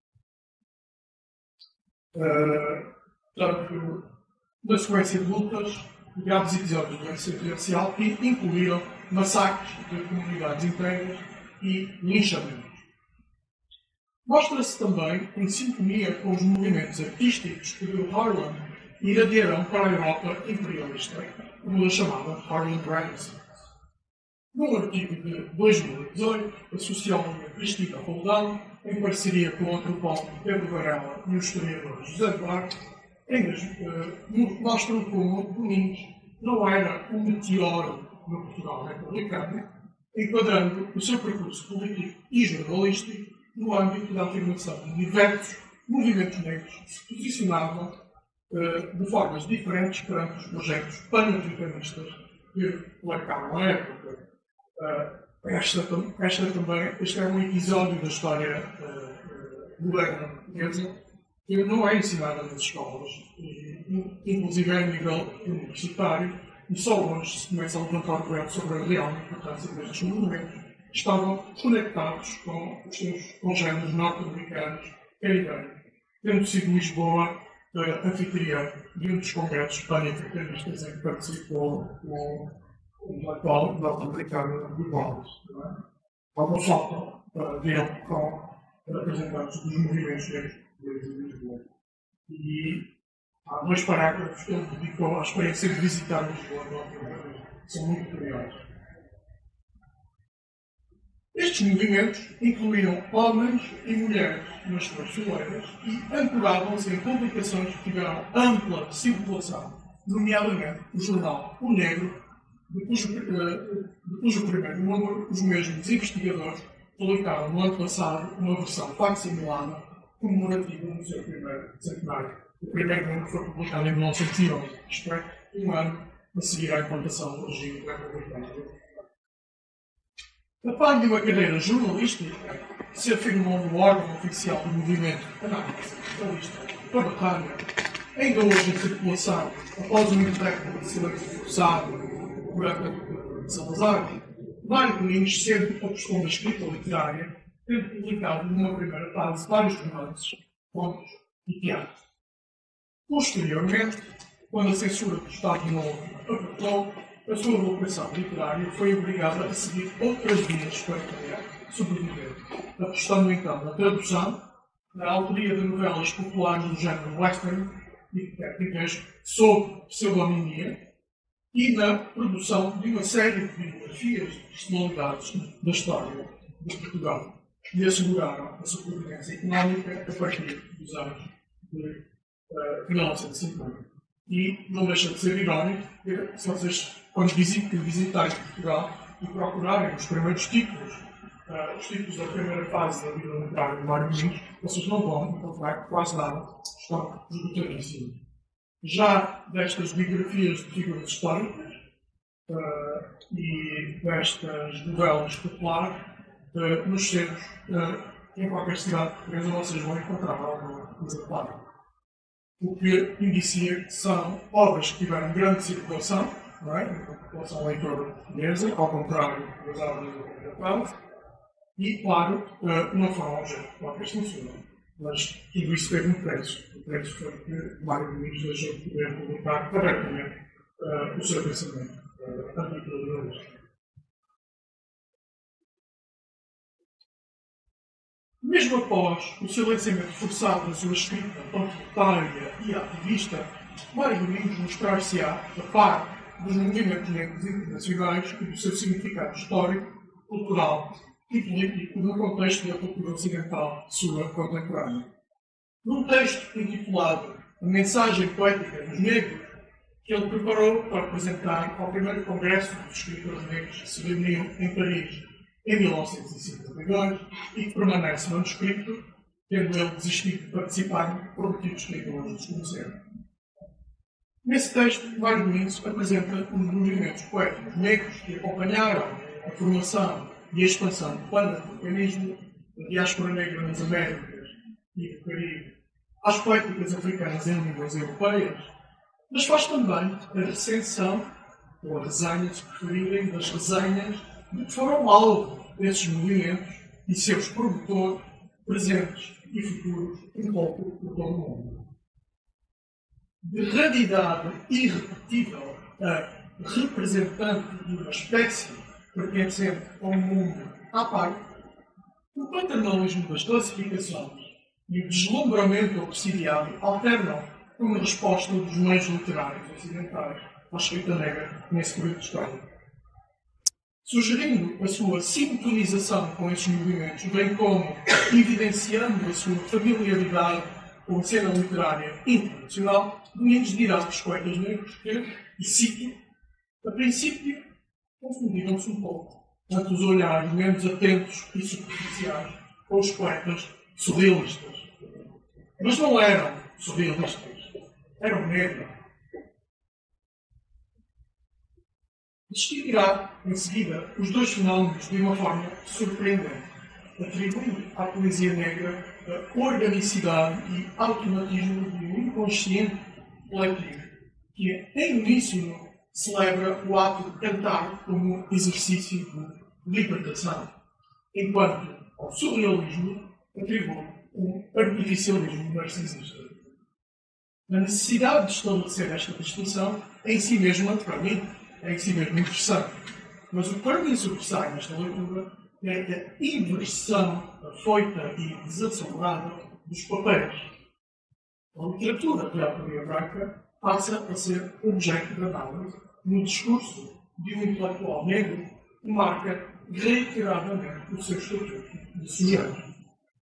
Uh, portanto, na sequência de lutas, graves episódios de violência racial que incluíram massacres de comunidades inteiras e linchamentos. Mostra-se também em sintonia com os movimentos artísticos que do Harlem irradiaram para a Europa imperialista, como a chamada Harlem Renaissance. Num artigo de dois mil e dezoito, a socióloga Cristina Roldão, em parceria com o antropólogo Pedro Varela e o historiador José Duarte, uh, mostram como Domingos não era um meteoro no Portugal republicano, enquadrando o seu percurso político e jornalístico no âmbito da afirmação de diversos movimentos negros que se posicionavam uh, de formas diferentes perante os projetos pan-africanistas que marcaram a época. Uh, esta, esta também, este é um episódio da história uh, moderna portuguesa que não é ensinada nas escolas, e, inclusive a nível universitário, e só hoje se começa a levantar o véu sobre a real importância destes movimentos, que estavam conectados com os seus congêneres norte-americanos caribenhos, tendo sido Lisboa uh, anfitriã de um dos congressos pan-africanistas em que participou o o atual norte-americano de Wallace. Há uma foto uh, dele com representantes dos movimentos negros de Lisboa. E há dois parágrafos que ele dedicou à experiência de visitar Lisboa pela primeira vez. São muito curiosos. Estes movimentos incluíam homens e mulheres nas suas fileiras e ancoravam-se em publicações que tiveram ampla circulação, nomeadamente o jornal O Negro, de cujo, de cujo primeiro número os mesmos investigadores publicaram no ano passado uma versão facsimilada comemorativa no seu primeiro centenário. O primeiro número foi publicado em mil novecentos e onze, isto é, um ano a seguir à implantação do regime republicano. A par de uma carreira jornalística, se afirmou no órgão oficial do movimento Análise Capitalista para a Rádio, ainda hoje em circulação, após um década de silêncio forçado durante a de Salazar, Mário Domingos sempre apostou na escrita literária, tendo publicado numa primeira fase vários romances, contos e teatro. Posteriormente, quando a censura do Estado Novo apertou, a sua vocação literária foi obrigada a seguir outras vias para sobreviver, apostando então na tradução, na autoria de novelas populares do género western e técnicas sob pseudonimia e na produção de uma série de biografias de personalidades da história de Portugal, que asseguraram a sobrevivência económica a partir dos anos de uh, mil novecentos e cinquenta. E não deixa de ser irónico que, se vocês, quando visitarem Portugal e procurarem os primeiros títulos, uh, os títulos da primeira fase da vida literária de Mário Domingos, vocês não vão encontrar quase nada, estão esgotadíssimos. Já destas biografias de figuras históricas uh, e destas novelas populares, uh, nos centros, uh, em qualquer cidade portuguesa, vocês vão encontrar alguma coisa clara. O que indicia que são obras que tiveram grande circulação, não é? Em população leitora portuguesa, ao contrário das obras do Japão, e, claro, uh, não foram objeto de qualquer censura. Mas tudo isso teve um preço. O preço foi que Mário Domingos deixou de poder publicar corretamente uh, o seu pensamento uh, anticolonialista. Mesmo após o silenciamento forçado da sua escrita panfletária e ativista, Mário Domingos mostrar-se-á a par dos movimentos negros internacionais e do seu significado histórico, cultural e político no contexto da cultura ocidental sua contemporânea. Num texto intitulado A Mensagem Poética dos Negros, que ele preparou para apresentar ao primeiro Congresso dos Escritores Negros que se reuniu em Paris em mil novecentos e cinquenta e dois e que permanece manuscrito, tendo ele desistido de participar por motivos que ainda hoje desconheceram. Nesse texto, Mário Domingos apresenta os movimentos poéticos negros que acompanharam a formação e a expansão do pan-africanismo, da diáspora negra nas Américas e do Caribe, às poéticas africanas em línguas europeias, mas faz também a recensão, ou a resenha, se preferirem, das resenhas de que foram alvo desses movimentos e seus promotores presentes e futuros em pouco por todo o mundo. De raridade irrepetível a representante de uma espécie pertencente a um mundo à parte, o paternalismo das classificações e o deslumbramento obsidiário alternam uma resposta dos meios literários ocidentais à escrita negra nesse período histórico. Sugerindo a sua sintonização com esses movimentos, bem como evidenciando a sua familiaridade com a cena literária internacional, Domingos dirá dos poetas negros que, e cito, a princípio, confundiram-se um pouco ante os olhares menos atentos e superficiais com os poetas surrealistas. Mas não eram surrealistas, eram negros. Distinguirá, em seguida, os dois fenómenos de uma forma surpreendente, atribuindo à poesia negra a organicidade e automatismo de um inconsciente coletivo, que, em uníssono, celebra o ato de cantar como exercício de libertação, enquanto ao surrealismo atribui um artificialismo narcisista. A necessidade de estabelecer esta distinção é em si mesma, para mim, é em si mesmo interessante. Mas o que para mim sobressai nesta leitura é a inversão feita e desacelerada dos papéis. A literatura da autoria branca passa a ser objeto de análise no discurso de um intelectual negro que marca reiteradamente o seu estatuto de sujeito.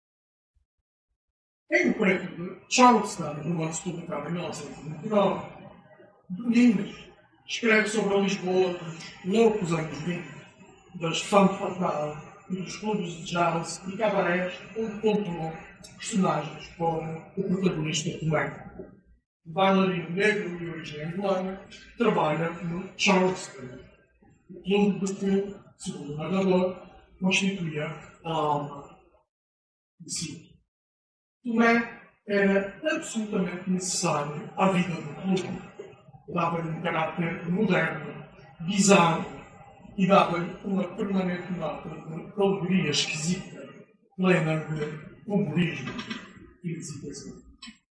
Em o preto de Charleston, no romance publicado em mil novecentos e vinte e nove, Domingos escreve sobre a Lisboa dos loucos anos vinte, das femme fatale e dos clubes de jazz e cabarés onde pontuam personagens como o protagonista comédico. O bailarino negro de origem angolana trabalha no Charleston, o clube de que, segundo o narrador, constituía a alma de si. Tomé era absolutamente necessário à vida do clube. Dava-lhe um caráter moderno, bizarro, e dava-lhe uma permanente nota de alegria esquisita, plena de humorismo e hesitação.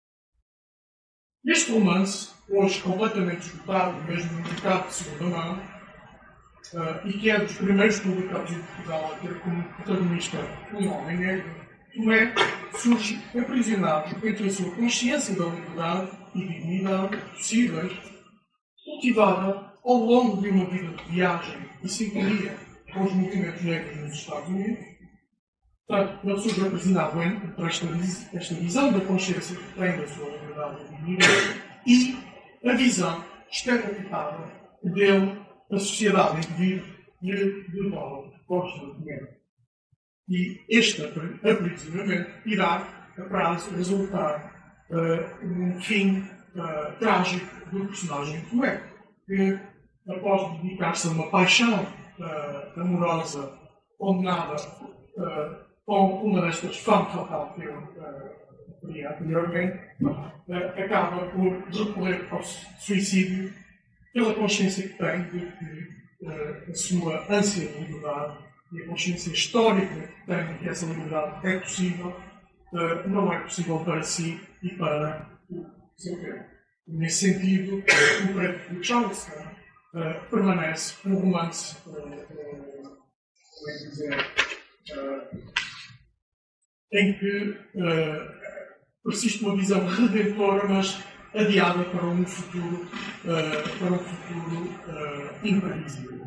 Este romance, hoje completamente esgotado, mesmo no mercado de segunda mão, uh, e que é dos primeiros publicados em Portugal a ter como protagonista um homem negro, Tomé surge aprisionado entre a sua consciência da liberdade e dignidade possíveis, cultivada ao longo de uma vida de viagem e sintonia com os movimentos negros nos Estados Unidos. Portanto, ele surge aprisionado entre esta, esta visão da consciência que tem da sua liberdade e dignidade e a visão estereotipada dele, da sociedade em que vive, lhe devolve constantemente. E este aprisionamento irá, a prazo, resultar uh, num fim uh, trágico do personagem Tomé, que, após dedicar-se a uma paixão uh, amorosa condenada uh, com uma destas femmes fatales que eu referi uh, anteriormente, uh, acaba por recorrer ao suicídio pela consciência que tem de que uh, a sua ânsia de liberdade e a consciência histórica que tem de que essa liberdade é possível, uh, não é possível para si e para o seu tempo. Nesse sentido, o preto de Charleston uh, permanece um romance, uh, uh, como é que dizer, uh, em que uh, persiste uma visão redentora, mas adiada para um futuro, uh, para um futuro uh, imprevisível.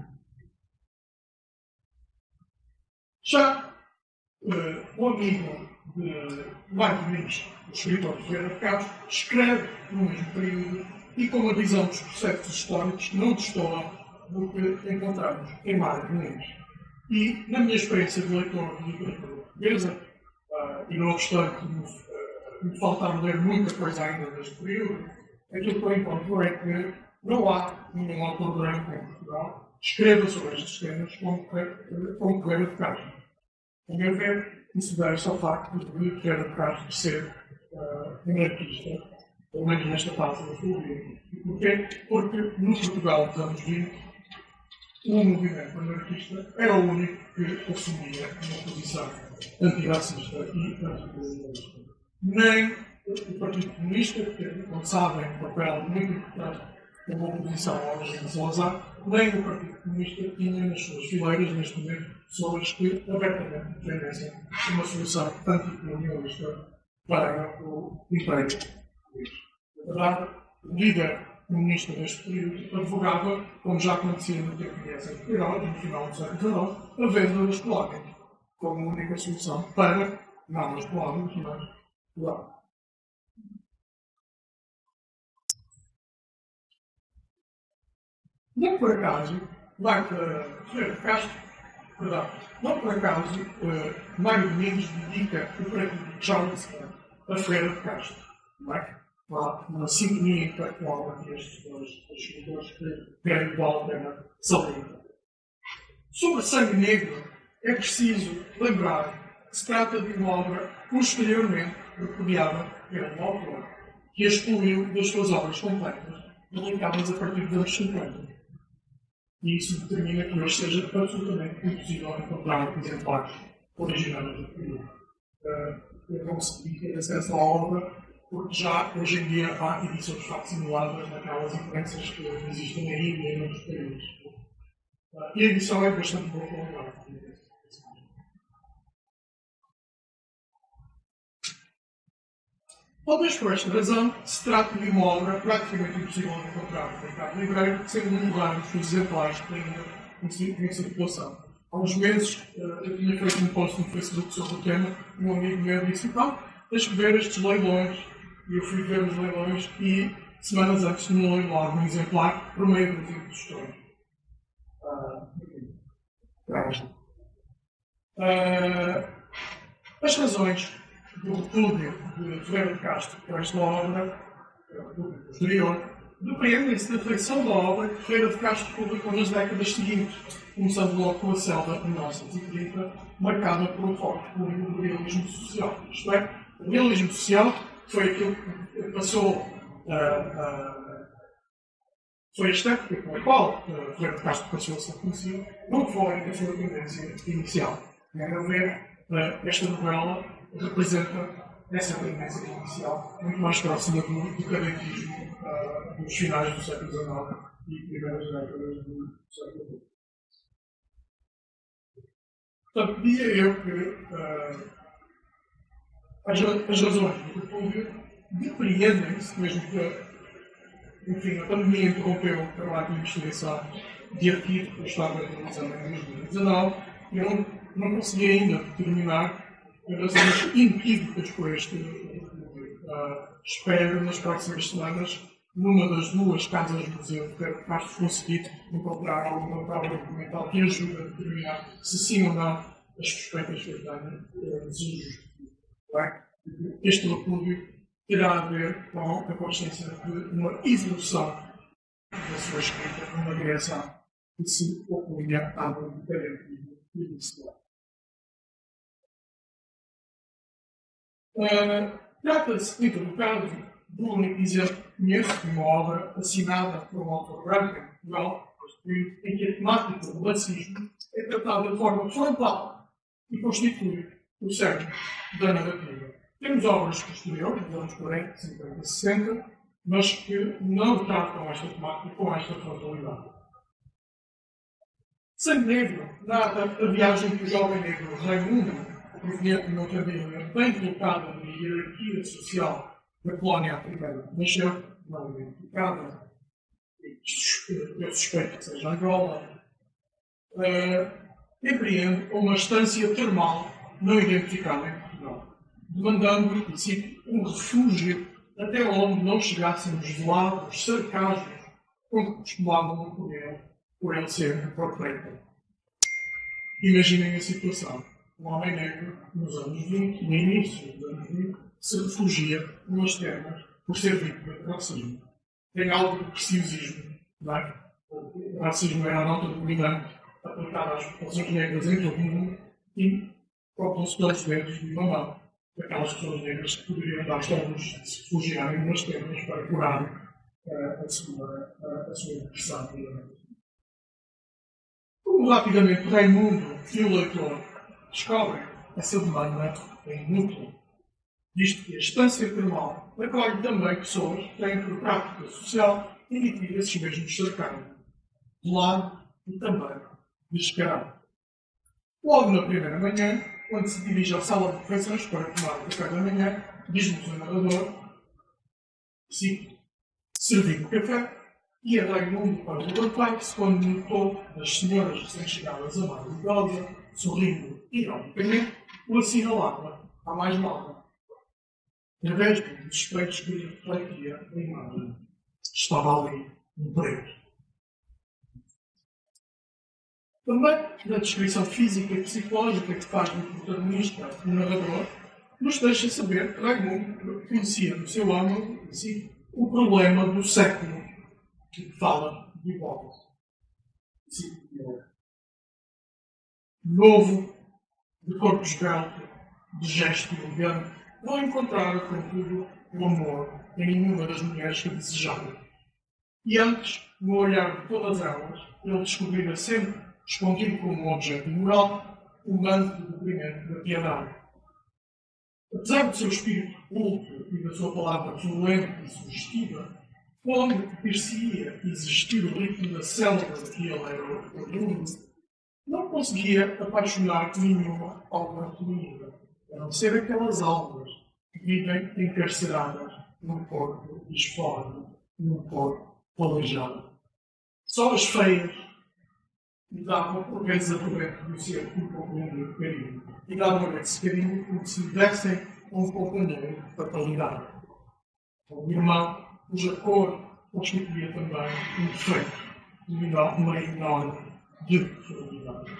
Já uh, o amigo de Mário Domingos, o escritor de Ferreira de Castro, escreve no mesmo período e com uma visão dos processos históricos que não destoa do que encontramos em Mário Domingos. E, na minha experiência de leitor de literatura portuguesa, uh, e não obstante me, uh, me faltar ler muita coisa ainda deste período, aquilo que eu encontro é que não há nenhum autor branco em Portugal que escreva sobre estes temas como Ferreira de Castro. A meu ver, isso deve-se ao facto de Ferreira de Castro ser uh, anarquista, pelo menos nesta fase da sua vida. E porquê? Porque no Portugal dos anos vinte, o movimento anarquista era o único que assumia uma posição antirracista e anticolonialista. Nem o Partido Comunista, que, como sabem, um papel muito importante como oposição ao regime de Salazar, nem o Partido Comunista tinha nas suas fileiras, neste momento, pessoas que abertamente defendessem uma solução anticolonialista para o Império. Na verdade, o líder comunista deste período advogava, como já acontecia no tempo de Essen Federal, no final do século dezenove, a venda das colónias, como única solução para, não as colónias, mas lá. Não por acaso, vai para Ferreira de Castro, perdão, não por acaso, uh, Mário Domingos dedica o preto de Charleston a Ferreira de Castro, não é? Há uma sintonia intelectual entre estes dois escritores que querem vale a pena salientar. Sobre Sangue Negro, é preciso lembrar que se trata de uma obra posteriormente repudiada pelo autor, que excluiu das suas obras completas, publicadas a partir dos anos cinquenta. E isso determina que hoje seja absolutamente impossível encontrar exemplares originais do período. Uh, eu não consegui ter acesso à obra, porque já hoje em dia há edições facsimuladas naquelas imprensas que existem aí e em outros países. Uh, e a edição é bastante boa qualidade. Talvez por esta razão se trate de uma obra praticamente impossível de encontrar no mercado livreiro, sendo um raro dos exemplares que ainda em circulação. Há uns meses eu tinha feito um post no Facebook sobre o tema, e um amigo meu disse: pá, deixa-me ver estes leilões. E eu fui ver os leilões e, semanas antes, me leiloaram um exemplar por meio do tempo de história. Uh, as razões do repúdio de Ferreira de Castro por esta obra, repúdio posterior, dependem-se da reflexão da obra que Ferreira de Castro publicou nas décadas seguintes, começando logo com a Selva em mil novecentos e trinta, marcada por um forte cunho do realismo social. Isto é, o realismo social foi aquilo que passou uh, uh, foi a estética com a qual uh, Ferreira de Castro passou a ser conhecido, não foi a sua tendência inicial. A meu ver, uh, esta novela representa essa tendência inicial, muito mais próxima do, do cadetismo uh, dos finais do século dezenove e primeiras décadas do século vinte. Portanto, dizia eu que uh, as, as razões do repúdio depreendem-se, mesmo que, enfim, a pandemia interrompeu o trabalho de investigação de arquivo que eu estava realizando em dois mil e dezanove, e eu não, não consegui ainda determinar as razões inequívocas por este repúdio. Uh, espero, nas próximas semanas, numa das duas casas do museu de Ferreira de Castro, conseguir encontrar alguma prova documental que ajude a determinar se sim ou não as suspeitas que eu tenho se justificam. Este repúdio terá a ver com a consciência de uma evolução da sua escrita numa direção que se opunha ao diferentismo e do uh, Trata-se, em todo caso, do único exemplo que conheço de uma obra assinada por um autor branco em Portugal, em que a temática do racismo é tratada de forma frontal e constitui o cerne da narrativa. Temos obras posteriores, dos anos quarenta, cinquenta, sessenta, mas que não tratam esta temática com esta frontalidade. Sangue Negro narra a viagem do jovem negro Raimundo, proveniente de uma família bem colocada na hierarquia social da colónia africana. Nasceu, não identificada, eu suspeito que seja Angola, uh, empreende uma estância termal não identificada em Portugal, demandando, em princípio, um refúgio até onde não chegassem os velados sarcasmos com que costumavam acolher por ele ser portreiro. Imaginem a situação. Um homem negro, nos anos vinte, no início dos anos vinte, se refugia numas terras por ser vítima de racismo. Tem algo de preciosismo, não é? O racismo era a nota dominante aplicada às populações negras em todo o mundo e colocam-se dois dedos de uma mão daquelas pessoas negras que poderiam dar todos se refugiarem numas terras para curar uh, a sua, uh, a sua depressão. Como rapidamente Raimundo e o leitor descobrem, essa demanda é inútil, visto que a estância termal acolhe também pessoas que têm por prática social emitir esses mesmos sarcasmos, de lado e também descarado. Logo na primeira manhã, quando se dirige à sala de refeições para tomar o café da manhã, diz-nos o narrador, cito, servindo o café, e a Raimundo para o complexo quando notou as senhoras recém-chegadas a mais idosa, sorrindo ironicamente, o assinalava à mais nova. Através dos suspeitos que lhe refletia a imagem, estava ali um preto. Também, na descrição física e psicológica que faz do protagonista, o narrador, nos deixa saber que Raimundo conhecia no seu âmago assim, o problema do século que fala de volta. Novo, de corpo esbelto, de gesto elegante, não encontrara, contudo, o amor em nenhuma das mulheres que desejava. E antes, no olhar de todas elas, ele descobrira sempre, escondido como um objeto imoral, o manto do cumprimento da piedade. Apesar do seu espírito culto e da sua palavra violenta e sugestiva, onde parecia existir o ritmo da célula que ele era oriundo, não conseguia apaixonar nenhuma alma feminina, a não ser aquelas almas que vivem encarceradas num corpo disforme, num corpo aleijado. Só as feias lhe davam por vezes a corrente do ser um companheiro de carinho. E davam esse carinho como se dessem um companheiro de fatalidade. Um irmão cuja cor constituía também um defeito, uma enorme de personalidade.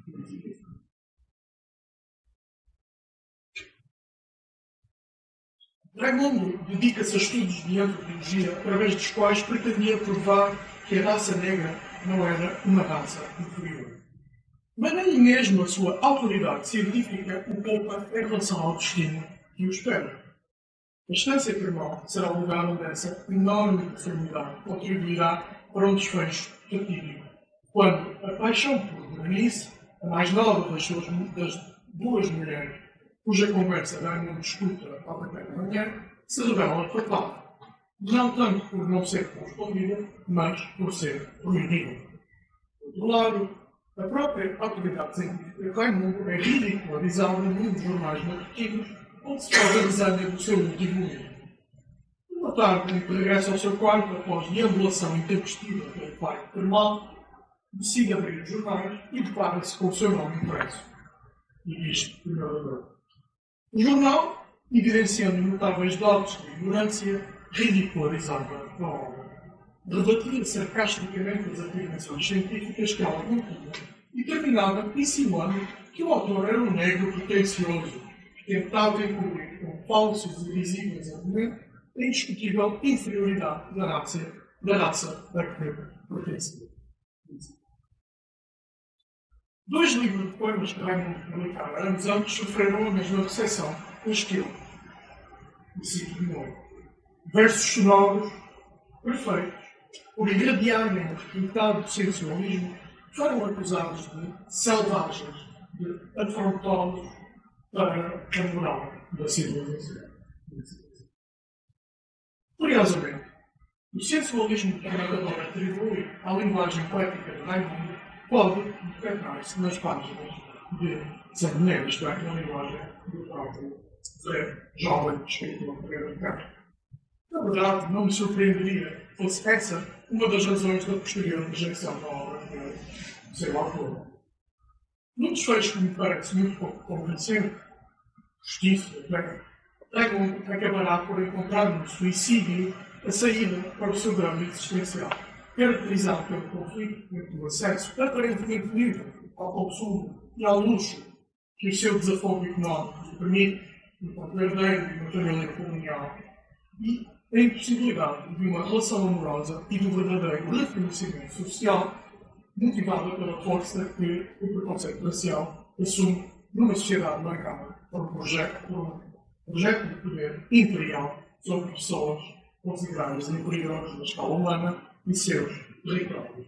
Raimundo dedica-se a estudos de antropologia, através dos quais pretendia provar que a raça negra não era uma raça inferior. Mas nem mesmo a sua autoridade científica o poupa em relação ao destino que o espera. A estância primal será o lugar onde essa enorme deformidade contribuirá para um desfecho fatídico, quando a paixão por Berenice, a mais nova das, suas, das duas mulheres, cuja conversa Raimundo escuta ao café da manhã, se revela fatal. Não tanto por não ser correspondida, mas por ser proibida. Por outro lado, a própria autoridade científica de Raimundo é ridicularizada num dos jornais matutinos, onde se faz a resenha do seu último livro. Uma tarde, em que regressa ao seu quarto após deambulação intempestiva pelo parque termal, decide abrir os jornais e depara-se com o seu nome impresso. E diz, primeiro, o jornal, evidenciando notáveis dotes de ignorância, ridicularizava a obra. Rebatia sarcasticamente as afirmações científicas que ela continha e terminava insinuando que o autor era um negro pretencioso, que tentava encobrir com falsos e risíveis argumentos a indiscutível inferioridade da raça, da raça a que pertencia. Dois livros de poemas que Raimundo publicara anos antes sofreram a mesma recepção com estilo. E cito de novo. Versos sonoros, perfeitos, por irradiarem o requintado sensualismo, foram acusados de selvagens, de afrontosos para a moral da civilização. Curiosamente, o sensualismo que a narradora atribui à linguagem poética de Raimundo pode detectar-se nas páginas de Zé Menezes, isto é, na linguagem do próprio Zé, jovem escritor de Carlos. Na verdade, não me surpreenderia que fosse essa uma das razões da posterior rejeição da obra do seu autor. Num desfecho que me parece muito pouco convincente, justiça, Raimundo acabará por encontrar no suicídio a saída para o seu drama existencial, caracterizado pelo conflito entre o acesso aparentemente livre ao consumo e ao luxo que o seu desafogo económico lhe permite, enquanto herdeiro de uma família colonial, e a impossibilidade de uma relação amorosa e do verdadeiro reconhecimento social, motivada pela força que o preconceito racial assume numa sociedade marcada por um projeto, por um projeto de poder imperial sobre pessoas consideradas inferiores na escala humana e seus territórios.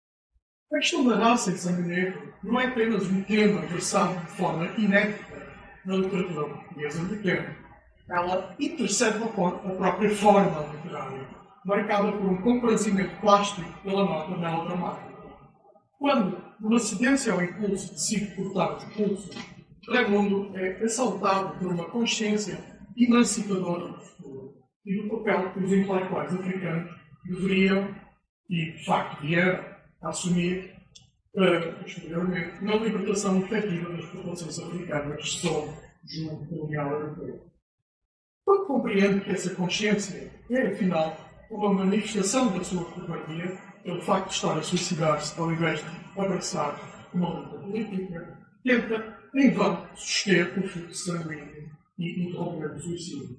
A questão da raça em sangue negro não é apenas um tema versado de forma inédita na literatura portuguesa do tempo. Ela intercede a própria forma literária, marcada por um comprancimento plástico pela nota melodramática. Quando, numa cedência ao impulso de si cortar os pulsos, Raimundo é assaltado por uma consciência emancipadora do futuro e do papel que os intelectuais africanos deveriam, e de facto vieram, assumir uh, posteriormente na libertação efetiva das populações africanas sob o jugo colonial europeu. Quando compreende que essa consciência é, afinal, uma manifestação da sua covardia, pelo facto de estar a suicidar-se ao invés de abraçar uma luta política, tenta, em vão, suster o fluxo sanguíneo e interromper o suicídio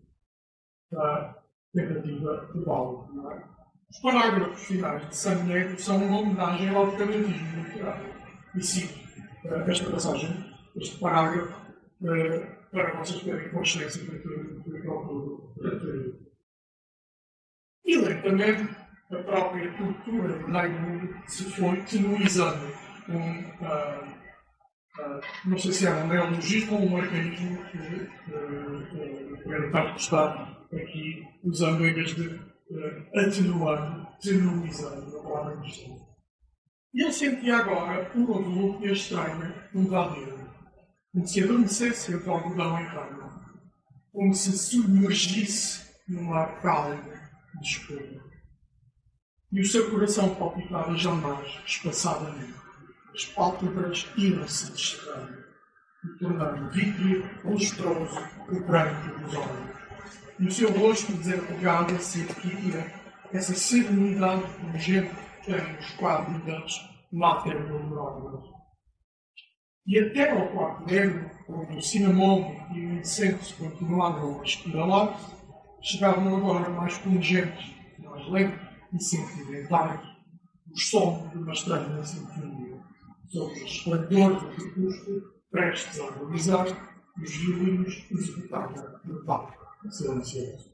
da tentativa de Paulo. Os parágrafos finais de Sangue Negro são uma homenagem ao decadentismo literário. E cito uh, esta passagem, este parágrafo, uh, para vocês terem consciência do que eu procuro referiu. E lentamente, a própria cultura de Raimundo se foi tenuizando um, uh, uh, não sei se era um neologismo ou um arcaísmo que uh, uh, era tanto gostar aqui, usando em vez de uh, atenuando, tenuizando a palavra em questão. E ele sentia agora um orgulho estranho invadir, como se adormecesse entre o algodão em carne. como se submergisse num mar cálido de escuro. E o seu coração palpitava jamais, espaçadamente. As pálpebras iam-se descerrando e tornando vítreo, lustroso, o branco dos olhos. E o seu rosto desempregava-se e repetia essa serenidade pungente que tem os quadros materno-dolorosos. E até ao quarto negro, onde o cinamon e o incenso continuavam a espiralar-se, chegavam agora mais pungentes, mais leves e sentimentais, os sons de uma estranha sinfonia, sobre o esplendor do crepúsculo, prestes a harmonizar, e os violinos executavam no palco silencioso.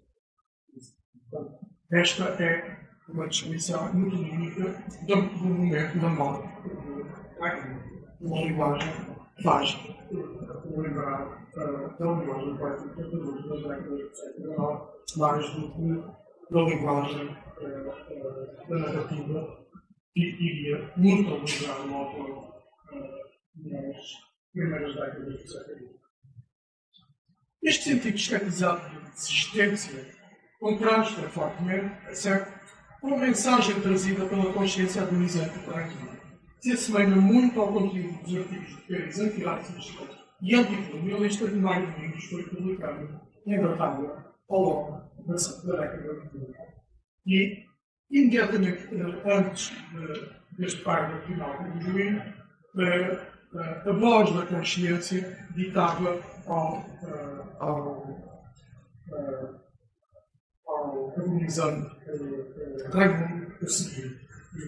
Esta é uma descrição muito única do momento da morte. Uma linguagem faz lembrar da linguagem poética das décadas do século dezenove, mais do que da linguagem da narrativa que iria muito lembrar o autor nas primeiras décadas do século vinte. Este sentido estetizado de desistência contrasta fortemente, é certo, com a mensagem trazida pela consciência agonizante para aqui. Se assemelha muito ao conteúdo dos artigos de Pérez antirracistas e anticolonialista de Mário Domingos, foi publicado em Batalha ao longo da década de noventa. E, imediatamente antes deste parágrafo final do juízo, a voz da consciência ditava ao, ao, ao agonizante Raimundo o seguinte: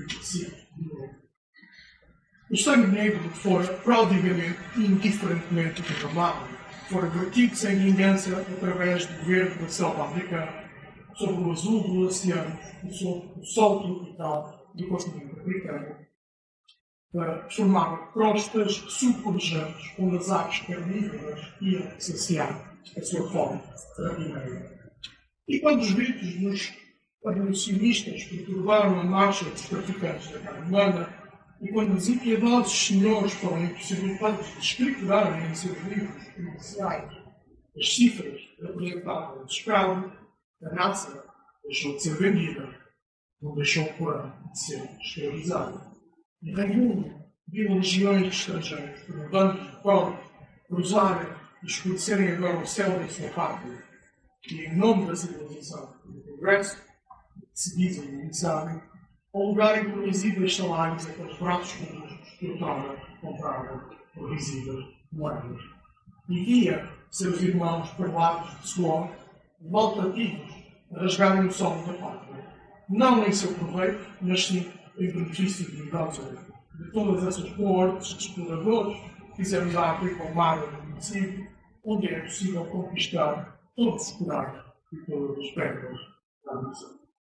o sangue negro fora prodigamente e indiferentemente derramado, fora vertido sem vingança através do verde da selva africana, sobre o azul do oceano e sobre o sol tropical do continente africano, para formar crostas subpujantes onde as aves carnívoras iam saciar a sua fome rapineira. E quando os gritos dos abolicionistas perturbaram a marcha dos traficantes da carne humana, e quando os impiedosos senhores foram impossibilitados de escriturarem em seus livros comerciais as cifras apresentadas de escravo, a nação deixou de ser vendida, não deixou, porém, de ser escravizada. E Raimundo viu legiões de estrangeiros, por bancos de pobres, cruzarem e escurecerem agora o céu da sua pátria. E, em nome da civilização e do progresso, que se dizem e não sabem, ao lugar por risíveis salários aqueles braços robustos que outrora compravam por risíveis moedas. E via seus irmãos perlados de suor, voltativos, a rasgarem o solo da pátria, não em seu proveito, mas sim em benefício de de todas essas coortes de exploradores que fizeram da África o mar adormecido, onde é possível conquistar todos os corais e todas as pedras da missão.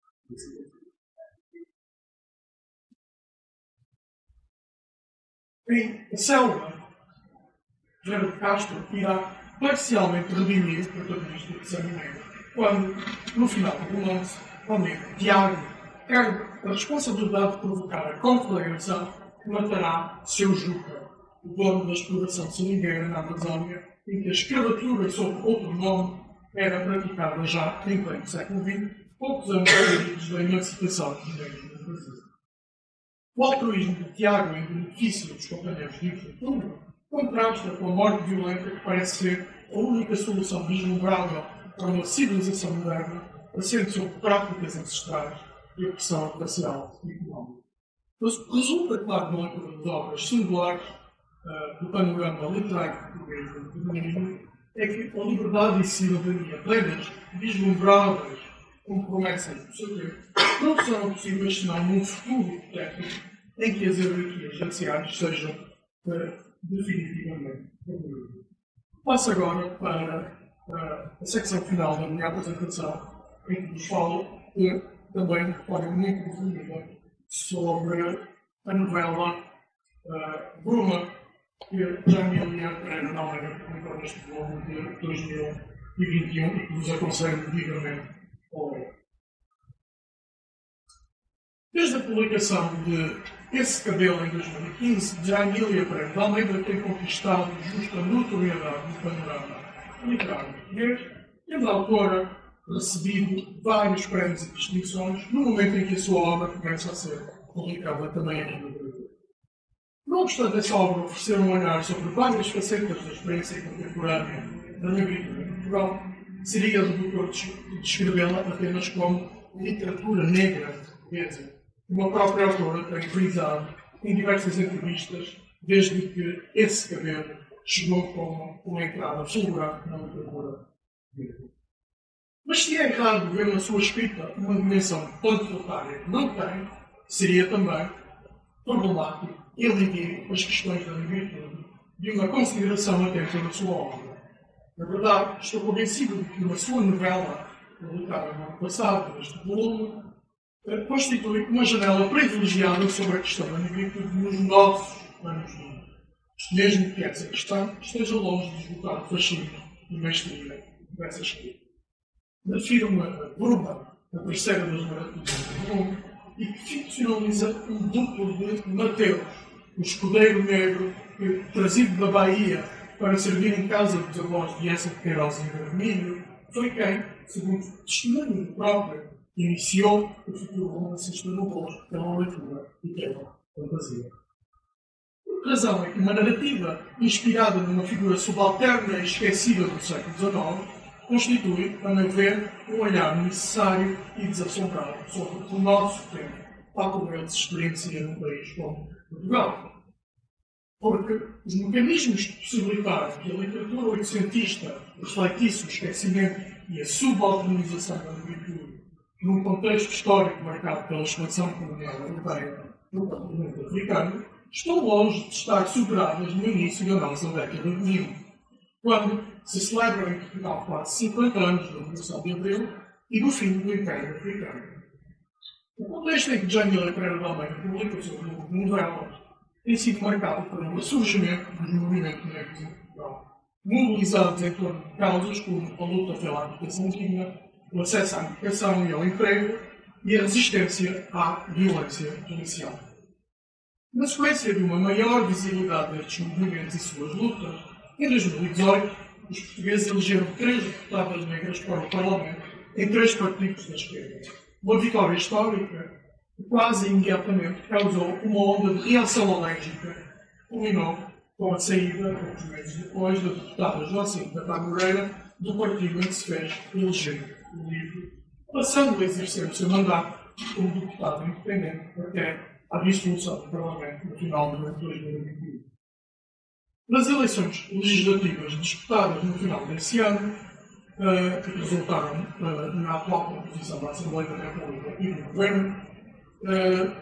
Em a selva, Vera de Castro irá parcialmente redimir o protagonista de Sangue Negro, quando, no final do romance, o amigo Tiago ergue a responsabilidade de provocar a conflagração que matará seu Juca, o dono da exploração seringueira na Amazónia, em que a escravatura sob outro nome era praticada já em pleno século vinte, poucos anos seguidos da emancipação dos negros no Brasil. O altruísmo de Tiago em benefício dos companheiros de infortúnio contrasta com a morte violenta que parece ser a única solução vislumbrada para uma civilização moderna, assente sobre práticas ancestrais e opressão racial e económica. Mas resulta claro na leitura das obras singulares uh, do panorama literário português do feminismo é que a liberdade e cidadania plenas, vislumbradas como promessas do seu tempo, não serão possíveis senão num futuro hipotético em que as hierarquias raciais sejam uh, definitivamente abolidas. Passo agora para uh, a secção final da minha apresentação, em que nos falo de, também, de forma muito resumida, sobre a novela uh, Bruma, que já me Emília Pereira de Almeida publicou neste volume de dois mil e vinte e um e que vos aconselho vivamente a ler. Desde a publicação de Esse Cabelo em dois mil e quinze, já Emília Pereira de Almeida tem conquistado justa notoriedade no panorama literário português, tendo a autora recebido vários prémios e distinções no momento em que a sua obra começa a ser publicada também aqui no Brasil. Não obstante essa obra oferecer um olhar sobre várias facetas da experiência contemporânea da negritude em Portugal, seria redutor descrevê-la apenas como literatura negra portuguesa, como a própria autora tem frisado em diversas entrevistas, desde que esse cabelo chegou como uma entrada fulgurante na literatura negra. Mas se é errado ver na sua escrita uma dimensão panfletária que não tem, seria também problemático elidir as questões da negritude de uma consideração atenta da sua obra. Na verdade, estou convencido de que na sua novela, publicada no ano passado, neste volume, constitui uma janela privilegiada sobre a questão da negritude nos nossos anos vinte, mesmo que essa questão esteja longe de esgotar o fascínio e mestria dessa escrita. Afirma uma Burma, a terceira das narrativas do mundo, e que ficcionaliza um duplo de Mateus, o escudeiro negro que, trazido da Bahia para servir em casa dos avós de Essa de Queiroz e Vermelho, foi quem, segundo o testemunho próprio, iniciou o futuro romancista no rosto pela leitura e pela fantasia. A razão é que uma narrativa inspirada numa figura subalterna e esquecida do século dezenove constitui, a meu ver, um olhar necessário e desassombrado sobre o nosso tempo, tal como ele se experiencia num país como Portugal. Porque os mecanismos que possibilitaram que a literatura oitocentista refletisse o esquecimento e a subalternização da negritude num contexto histórico marcado pela expansão colonial europeia no continente africano, estão longe de estar superadas no início da nossa década de vinte, quando se celebram em Portugal quase cinquenta anos da Revolução de Abril e do fim do Império Africano. O contexto em que Jânio Pereira de Almeida publica o seu livro de novelas tem sido marcado por um ressurgimento dos movimentos negros em Portugal, mobilizados em torno de causas como a luta pela habitação digna, o acesso à educação e ao emprego e a resistência à violência policial. Na sequência de uma maior visibilidade destes movimentos e suas lutas, em dois mil e dezoito, os portugueses elegeram três deputadas negras para o Parlamento em três partidos da esquerda. Uma vitória histórica que quase imediatamente causou uma onda de reação alérgica, que culminou com a saída, poucos meses depois, da deputada Joacinta Pá Moreira do partido em que se fez eleger o livro, passando a exercer o seu mandato como deputado independente até à dissolução do Parlamento no final de dois mil e vinte e um. Nas eleições legislativas disputadas no final desse ano, uh, que resultaram uh, na atual composição da Assembleia da República e do Governo, uh,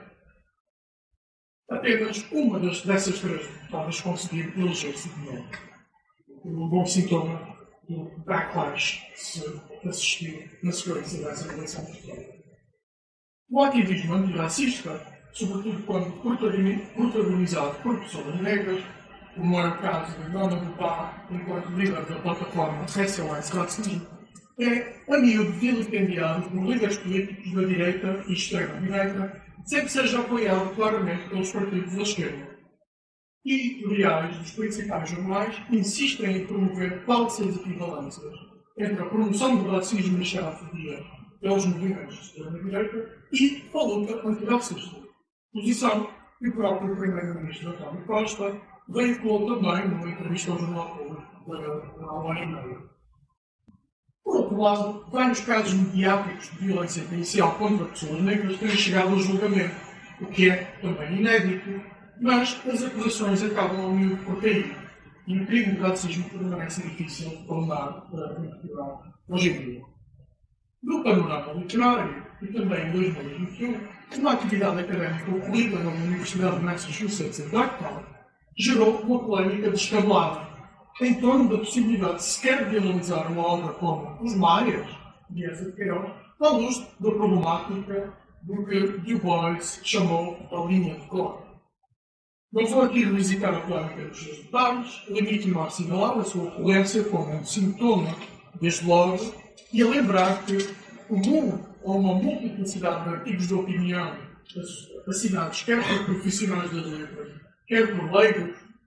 apenas uma das, dessas três deputadas conseguiu eleger-se de novo. Um bom sintoma do backlash que se assistiu na sequência dessa eleição histórica. O ativismo antirracista, sobretudo quando protagonizado por pessoas negras, como é o caso de Dona Bupá, enquanto líder da plataforma S O S Racismo, é a miúdo vilipendiado por líderes políticos da direita e extrema-direita, sem que seja apoiado claramente pelos partidos da esquerda. E editoriais dos principais jornais insistem em promover falsas equivalências entre a promoção do racismo e xenofobia pelos movimentos de extrema-direita e a luta antirracista. Posição que o próprio primeiro-ministro António Costa veiculou também numa entrevista ao Jornal Público há um ano e meio. Por outro lado, vários casos mediáticos de violência policial contra pessoas negras têm chegado ao julgamento, o que é também inédito, mas as acusações acabam ao miúdo por cair, e o crime de racismo permanece difícil de condenar para Portugal hoje em dia. No panorama literário, e também em dois mil e vinte e um, uma atividade académica ocorrida na Universidade de Massachusetts em Blacktown gerou uma polémica descabelada em torno da possibilidade sequer de analisar uma obra como Os Maias, de Essa de Queiroz, à luz da problemática do que Du Bois chamou a linha de cor. Não vou aqui revisitar a polémica dos seus detalhes, limite-me a assinalar a sua ocorrência como um sintoma deste logo e a lembrar que, comum a uma multiplicidade de artigos de opinião assinados quer por profissionais das letras, quer por leigos,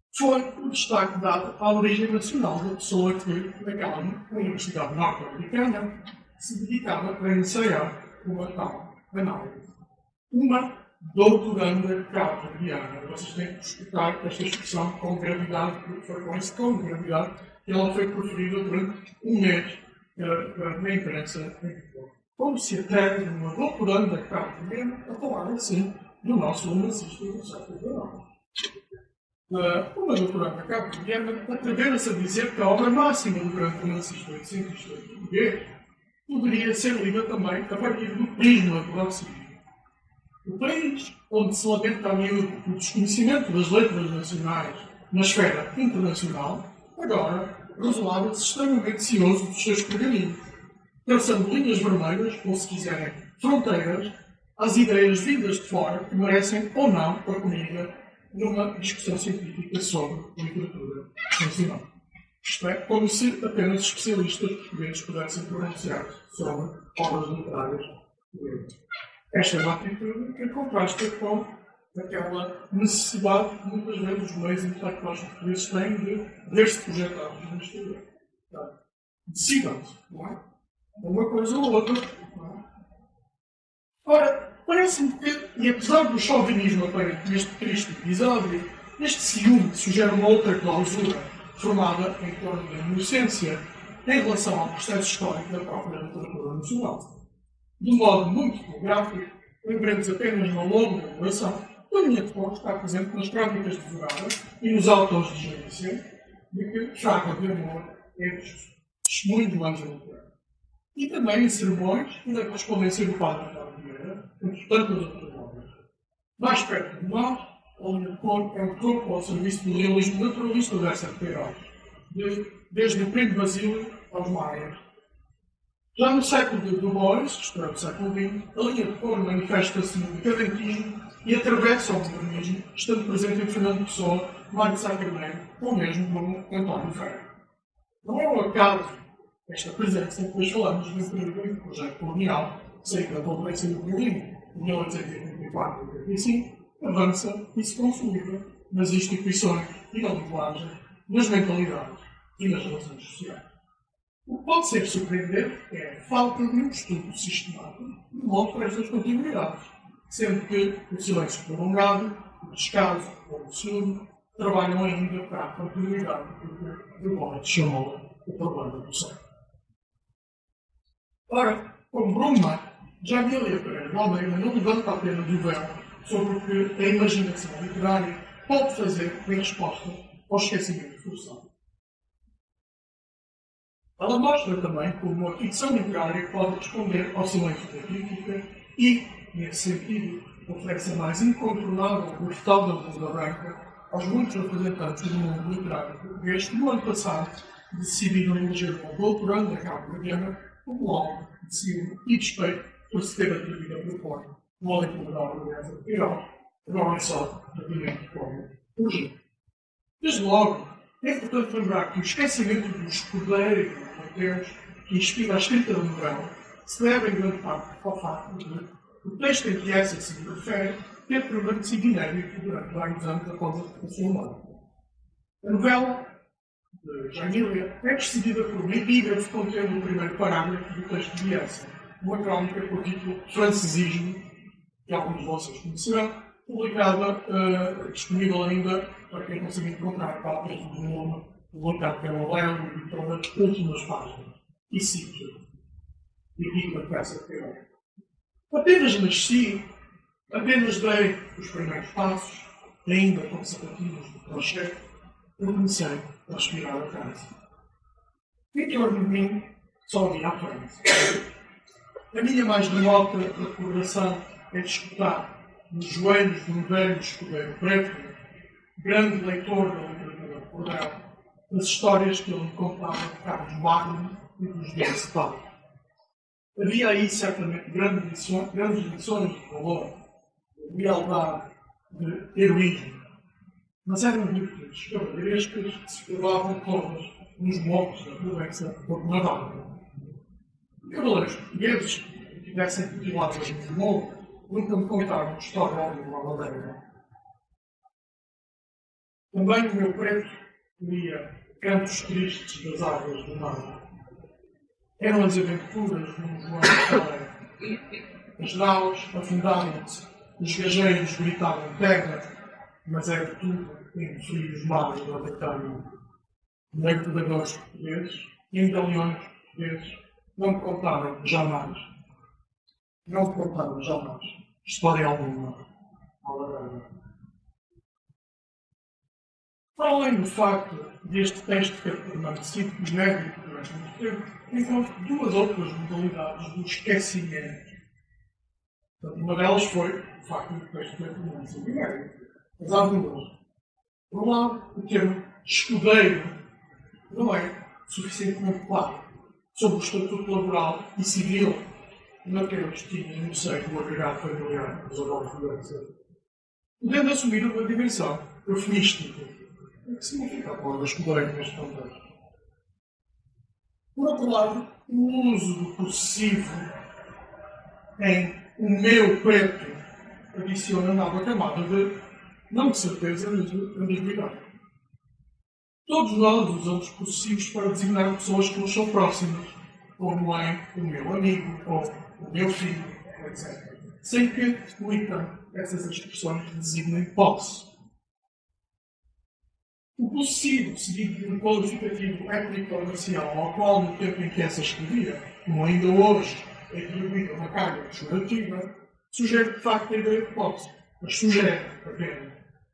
foi o destaque dado à origem nacional da pessoa que, naquela universidade norte-americana, se dedicava a ensaiar uma tal análise. Uma doutoranda cabo-verdiana. Vocês têm que escutar esta expressão com gravidade, porque foi com esse tom de gravidade que ela foi proferida durante um mês uh, na imprensa em Portugal. Como se atreve uma doutoranda cabo-verdiana a falar assim do nosso romancista do século dezenove. Uh, uma doutoranda cabo-verdiana atreveu-se a dizer que a obra máxima do grande romancista e cientista português poderia ser lida também a partir do prisma do auxílio. O país onde se lamenta a miúdo o desconhecimento das letras nacionais na esfera internacional, agora revelava-se extremamente cioso dos seus pergaminhos, traçando linhas vermelhas, ou se quiserem, fronteiras, às ideias vindas de fora que merecem ou não a comida numa discussão científica sobre literatura nacional. Isto é, como se apenas especialistas portugueses pudessem pronunciar-se sobre obras literárias portuguesas. Esta é uma atitude que contrasta com aquela necessidade que muitas vezes os meios intelectuais portugueses têm de ver-se projetados no exterior. Decidam-se, não é? Uma coisa ou outra. Não é? Ora, parece-me que, e apesar do chauvinismo aparente neste triste episódio, este ciúme sugere uma outra clausura formada em torno da inocência em relação ao processo histórico da própria literatura nacional. De modo muito telegráfico, lembremos apenas uma longa elaboração da linha de ponto que está presente nas crónicas de Vergara e nos autos de Gênesis, de que Chaga de Amor é testemunho do Ângelo Literário. E também em sermões e na correspondência do Padre António Vieira, entre tantas outras obras. Mais perto de nós, a linha de ponto é um corpo ao serviço do realismo naturalista dessa Queiroz, desde, desde o Primo Basílio aos Maias. Já no século de Du Bois, isto é, no século vinte, a linha de cor manifesta-se no decadentismo e atravessa o modernismo, estando presente em Fernando Pessoa, Mário Sá Carneiro, ou mesmo no António Ferro. Não é um acaso esta presença, pois falamos de um período em que o projeto colonial, saindo da Conferência do Berlim, de mil oitocentos e oitenta e quatro a oitenta e cinco, avança e se consolida nas instituições e na linguagem, nas mentalidades e nas relações sociais. O que pode ser surpreendente é a falta de um estudo sistemático de modo para estas continuidades, sendo que o silêncio prolongado, o descaso ou o ciúme trabalham ainda para a continuidade do que De Bois chamou o problema do século. Ora, como Bruma, já Amélia Pereira de Almeida não levanta a pena do véu sobre o que a imaginação literária pode fazer em resposta ao esquecimento forçado. Ela mostra também como a ficção literária pode responder ao silêncio da crítica e, nesse sentido, oferece a mais incontornável versão da Luz Branca aos muitos representantes do mundo literário português que, no ano passado, decidiram eleger uma doutoranda cabo-verdiana como alvo de ciúme e despeito por se ter atribuído a propor uma leitura da obra dessa de Queiroz, que não é só atribuído como urgente. Desde logo, é importante lembrar que o esquecimento dos cordeiros mateus que inspira a escrita da novela se deve em grande parte ao facto de o texto em que essa se refere ter permanecido inédito durante vários anos após a sua morte. A novela de Jamília é precedida por um epígrafe contendo o primeiro parágrafo do texto de Essa, uma crónica com o título Francesismo, que alguns de vocês conhecerão, publicada, uh, disponível ainda para quem consiga encontrar cópias do nome, publicado pela Léo e editora das últimas páginas. E cito, epígrafe dessa Queiroz. Apenas nasci, apenas dei os primeiros passos, ainda com sapatilhas de crochê, eu comecei a aspirar a casa. Em torno de mim, só havia a França. A minha mais remota recordação é de escutar, nos joelhos de um velho escudeiro preto, grande leitor da literatura de cordel, as histórias que ele me contava de Carlos Magno e dos dias de Paulo. Havia aí, certamente, grandes lições, grandes lições de valor, de lealdade, de heroísmo. Mas eram virtudes cavalheirescas que se provavam todas nos morros da Provença por Navarra. Cavaleiros portugueses que tivessem cultivado de novo nunca me contaram história de uma bandeira. Também o meu preto lia Cantos Tristes das Águas do Mar. Eram as aventuras de um João Calé. As naus afundavam-se, os viajeiros gritavam terra, mas era tudo em frios mares do Atacama. Navegadores portugueses e galeões portugueses não me contaram jamais, não me contaram jamais história alguma ao laranja. Para além do facto deste texto ter permanecido inédito durante muito tempo, encontro duas outras modalidades do esquecimento. Portanto, uma delas foi o facto do texto ter permanecido inédito. Mas há duas. Por um lado, o termo escudeiro não é suficientemente claro sobre o estatuto laboral e civil naqueles que tinham no seio do agregado familiar dos avós de doença, podendo assumir uma dimensão eufemística. O que significa a palavra escudeiro neste contexto? Por outro lado, o uso do possessivo em o meu preto adiciona nova camada de, não de certeza, mas de ambiguidade. Todos nós usamos possessivos para designar pessoas que nos são próximas, como é o meu amigo, ou o meu filho, etcétera. Sem que, no entanto, essas expressões designem posse. O possessivo, seguido de um qualificativo étnico-racial, ao qual, no tempo em que essa escrevia, como ainda hoje é atribuída uma carga pejorativa, sugere de facto a ideia de posse, mas sugere apenas.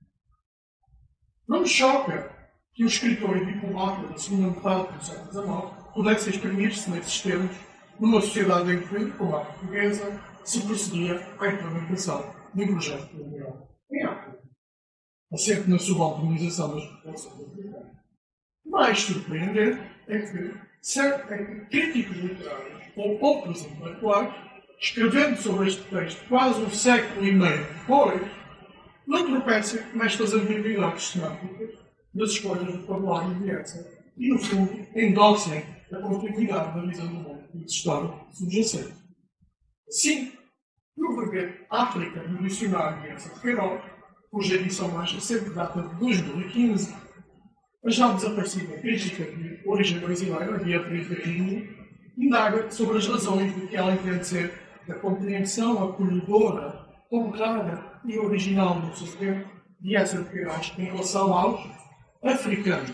Não me choca que o escritor e diplomata da segunda metade do século dezenove pudesse exprimir-se nesses termos numa sociedade em que, como a portuguesa, se procedia à implementação de um projeto colonial em África, assente na subalternização das populações africanas. Mais surpreendente é que, certo, é que críticos literários ou outros intelectuais, escrevendo sobre este texto quase um século e meio depois, não tropeçam nestas ambiguidades semânticas das escolhas do vocabulário de Edson e, no fundo, endossem a continuidade da visão do mundo e de história subjacente. Assim, no verbete África do dicionário de Edson Queiroz, cuja edição mais recente data de dois mil e quinze, a já desaparecida crítica de origem brasileira, Beatriz da Vinha, indaga sobre as razões do que ela entende ser a compreensão acolhedora, honrada e original no seu tempo de Edson Queiroz em relação aos africanos.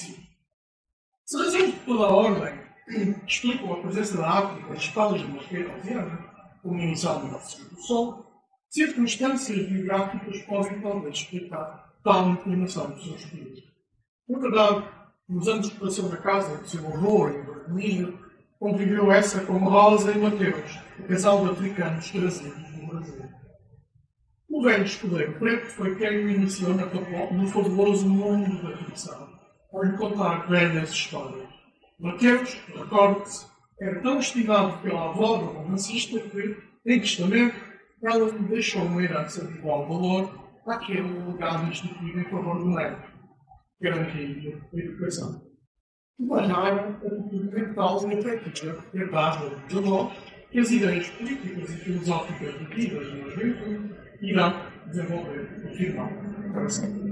Se razões de toda a ordem explicam a presença da África nas falas de Mosqueira Alviana, como inicial do nosso do Sol, circunstâncias biográficas podem talvez explicar tal inclinação do seu espírito. Na verdade, nos anos que passou na casa do seu avô em Berlim, conviveu essa com Rosa e Mateus, o casal de africanos trazidos do Brasil. O velho escudeiro preto foi quem o iniciou no fabuloso mundo da ficção, ao lhe contar velhas histórias. Mateus, recorde-se, era tão estimado pela avó do romancista que, em testamento, ela lhe deixou uma herança de igual valor àquele legado instituído em favor do neto, garantindo a educação. Guardaram a atitude mental e a prática herdada de nós que as ideias políticas e filosóficas detidas na juventude irão desenvolver e afirmar para sempre.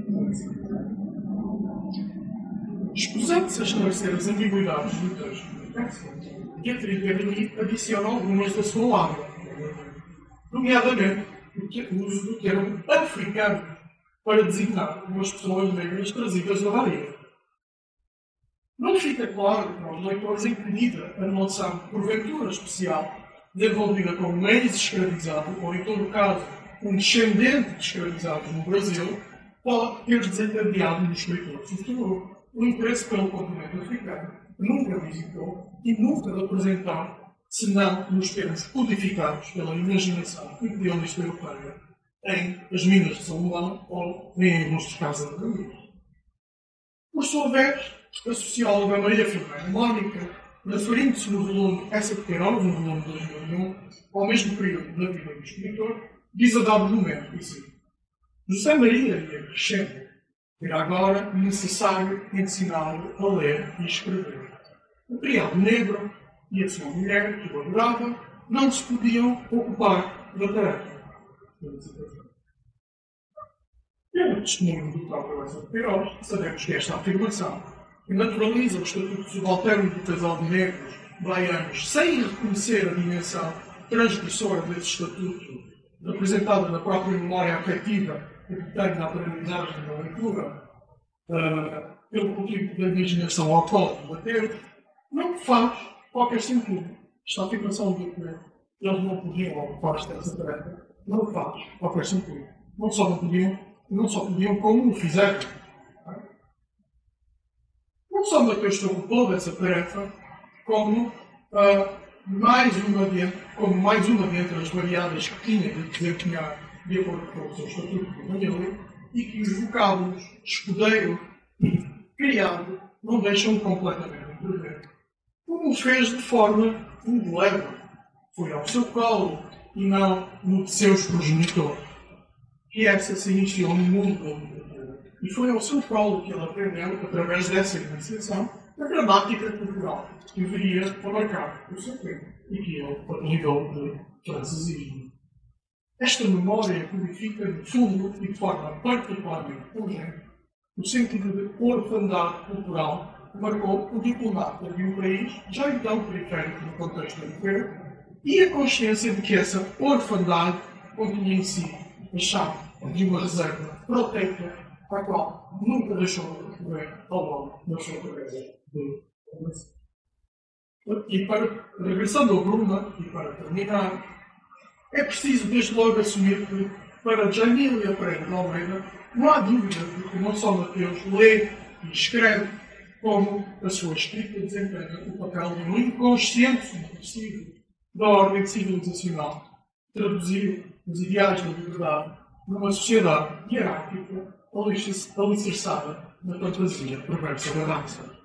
Escusando-se a esclarecer as ambiguidades do texto, Beatriz Berni adiciona algumas da sua lábia, nomeadamente o uso do termo africano para designar umas pessoas negras trazidas da Bahia. Não fica claro para os leitores em que medida a noção, porventura especial, desenvolvida com um ex-escravizado, ou em todo caso, um descendente de escravizados no Brasil, pode ter desencadeado no escritor futuro o interesse pelo continente africano, que nunca visitou e nunca lhe apresentou, senão nos termos codificados pela imaginação idealista europeia, em As Minas de São João ou em alguns casos da Camisa. Por sua vez, a socióloga Maria Ferreira Mónica, referindo-se no volume Essa de Queiroz, no volume de dois mil e um, ao mesmo período da vida do escritor, diz a dado momento, assim: José Maria ia crescendo, era agora necessário ensiná-lo a ler e escrever. O criado negro e a sua mulher, que o adorava, não se podiam ocupar da tarefa. Pelo testemunho do próprio Lázaro Queiroz, sabemos que esta afirmação, que naturaliza o estatuto subalterno do casal de negros baianos sem reconhecer a dimensão transgressora desse estatuto, representada na própria memória afetiva que tem na aprendizagem da leitura, uh, pelo motivo da imaginação ao qual debater, não faz qualquer sentido. Esta afirmação de que eles não podiam ocupar esta tarefa não faz qualquer sentido. Não só não podiam, não só podiam como o fizeram. Não só Mateus se ocupou dessa tarefa, como, uh, mais uma de, como mais uma dentre as variáveis que tinha de desempenhar de acordo com o seu estatuto de família, e que os vocábulos escudeiro e criado não deixam completamente entrever. Como o fez de forma indolente, foi ao seu colo e não no de seus progenitores. E essa se iniciou no mundo da literatura. E foi ao seu colo que ele aprendeu, através dessa iniciação, a gramática cultural que viria a marcar o seu tempo e que ele apelidou de francesismo. Esta memória codifica, no fundo, e de forma particularmente pungente, o sentido de orfandade cultural que marcou o diplomata de um país já então periférico no contexto europeu e a consciência de que essa orfandade continha em si a chave de uma reserva proteica a qual nunca deixou de recorrer ao longo da sua carreira de formação. E para, regressando ao Bruma, e para terminar, é preciso desde logo assumir que, para Jamília Pereira de Almeida, não há dúvida de que não só Mateus lê e escreve, como a sua escrita desempenha o papel de um inconsciente subversivo da ordem civilizacional, traduzir os ideais da liberdade numa sociedade hierárquica alicerçada na fantasia perversa da raça.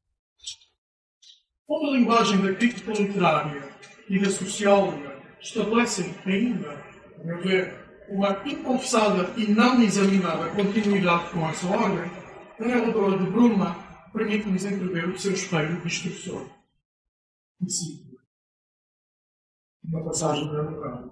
Como a linguagem da crítica literária e da socióloga estabelecem ainda, a meu ver, uma inconfessada e não examinada continuidade com essa ordem, a narradora de Bruma permite-nos entrever o seu espelho destrutor. E sim, uma passagem da novela.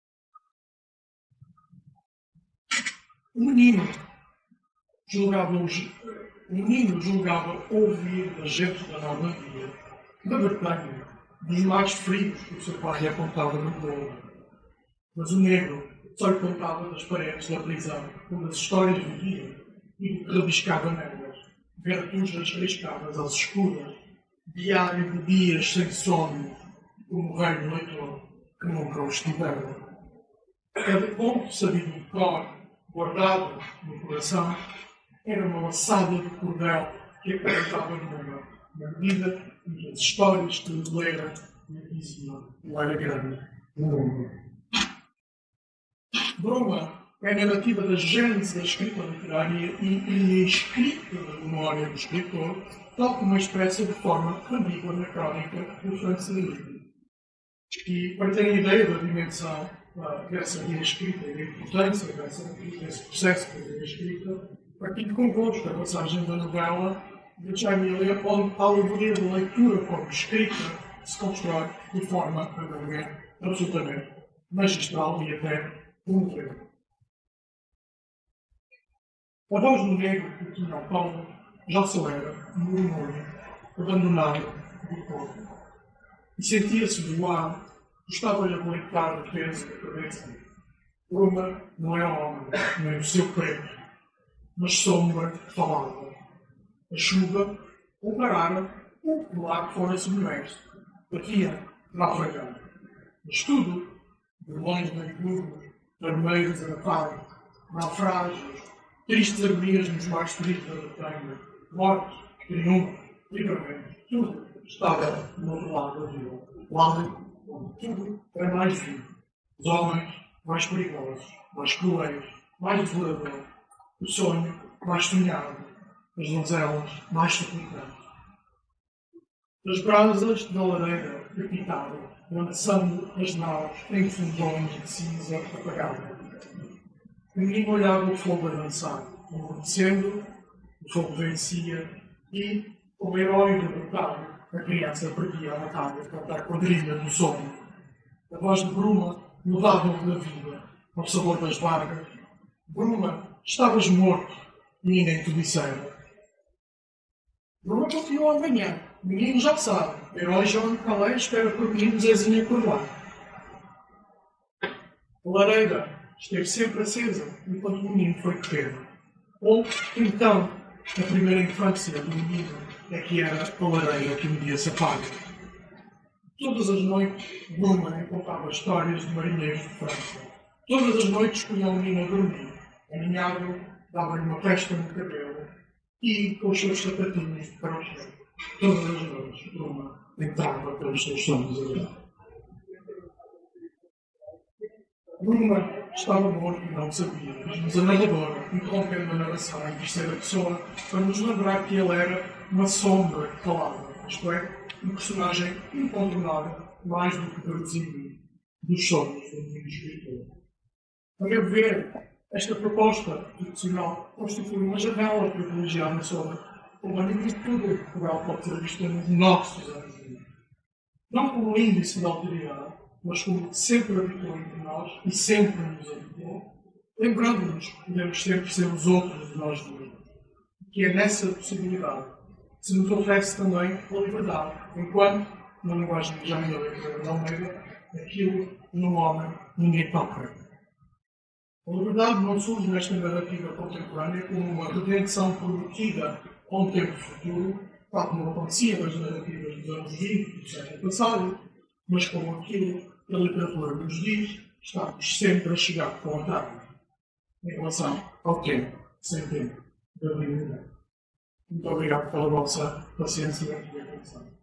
O menino julgava, um menino julgava ouvir da gente da Normandia, da Bretanha, dos mais frios que o seu pai lhe apontava no globo. Mas o negro só lhe contava das paredes da prisão, onde as histórias viviam e do que rabiscava nelas, vertujas riscadas às escuras, diário de dias sem sono, como o velho leitor que nunca os tivera. Cada ponto sabido de cor, guardado no coração, era uma laçada de cordel que acreditava numa, na medida em que as histórias que ele lera lhe diziam não era grande no mundo. Bruma é a narrativa da gênese da escrita literária e a escrita da memória do escritor, tal como expressa de forma ambígua na crónica do francesismo. E, para terem ideia da dimensão uh, dessa minha escrita e da importância dessa, desse processo da minha escrita, partilho convosco a passagem da novela de Jamília, onde a alegoria da leitura como escrita se constrói de forma, a meu ver, absolutamente magistral e até comovente. A voz do negro que tinha ao Paulo já só era um murmúrio abandonado do corpo. E sentia-se do ar que estava-lhe a bolicar o peso da cabeça. Bruma não é homem, nem o seu preto, mas sombra que falava. A chuva comparara o que lá fora submerso. Batia naufragando. Mas tudo, vilões noturnos, armeiros anapados, naufrágios, tristes harmonias nos mares frios da Bretanha, mortes, triunfos, livramentos, tudo estava no outro lado da vida. O lado onde tudo era mais vivo. Os homens mais perigosos, mais cruéis, mais devoradores. O sonho mais sonhado. As donzelas mais suplicantes. As brasas da lareira crepitavam, lançando as naus em fundões de cinza apagada. O menino olhava o fogo a dançar, amortecendo, o fogo vencia e, como herói derrotado, a criança perdia a batalha contra a quadrilha do sono. A voz de Bruma mudava-o da vida, ao sabor das vargas, Bruma, estavas morto e ninguém te disseram. Bruma confiou amanhã. O menino já sabe. Herói João Calé espera por menino Zezinho acordar. A lareira esteve sempre acesa enquanto o menino foi pequeno. Ou, então, a primeira infância do menino é que era a lareira que um dia se apaga. Todas as noites, Bruma contava histórias de marinheiros de França. Todas as noites punha o menino a dormir. A minha água dava-lhe uma festa no cabelo e com os seus sapatinhos de crochê. Todas as noites, Bruma entrava pelos seus sonhos a ver. Bruma estava morto e não sabia. Mas a narradora, interrompendo a narração em terceira pessoa, para nos lembrar que ele era uma sombra que falava, isto é, um personagem incontornável, mais do que previsível, dos sonhos do menino escritor. A meu ver, esta proposta ficcional constitui uma janela privilegiada sobre uma negritude que ela pode ser vista nos nossos anos de vida. Não como índice de alteridade, mas como sempre habitou entre nós e sempre nos habitou, lembrando-nos que podemos sempre ser os outros de nós mesmos. Que é nessa possibilidade que se nos oferece também a liberdade, enquanto, na linguagem de Jaime de Almeida, aquilo no homem ninguém toca. A liberdade não surge nesta narrativa contemporânea como uma redenção prometida a um tempo futuro, tal como acontecia nas narrativas dos anos vinte do século passado, mas como aquilo que a literatura nos diz, estamos sempre a chegar com atraso em relação ao tempo, sem tempo, da liberdade. Muito obrigado pela vossa paciência e atenção.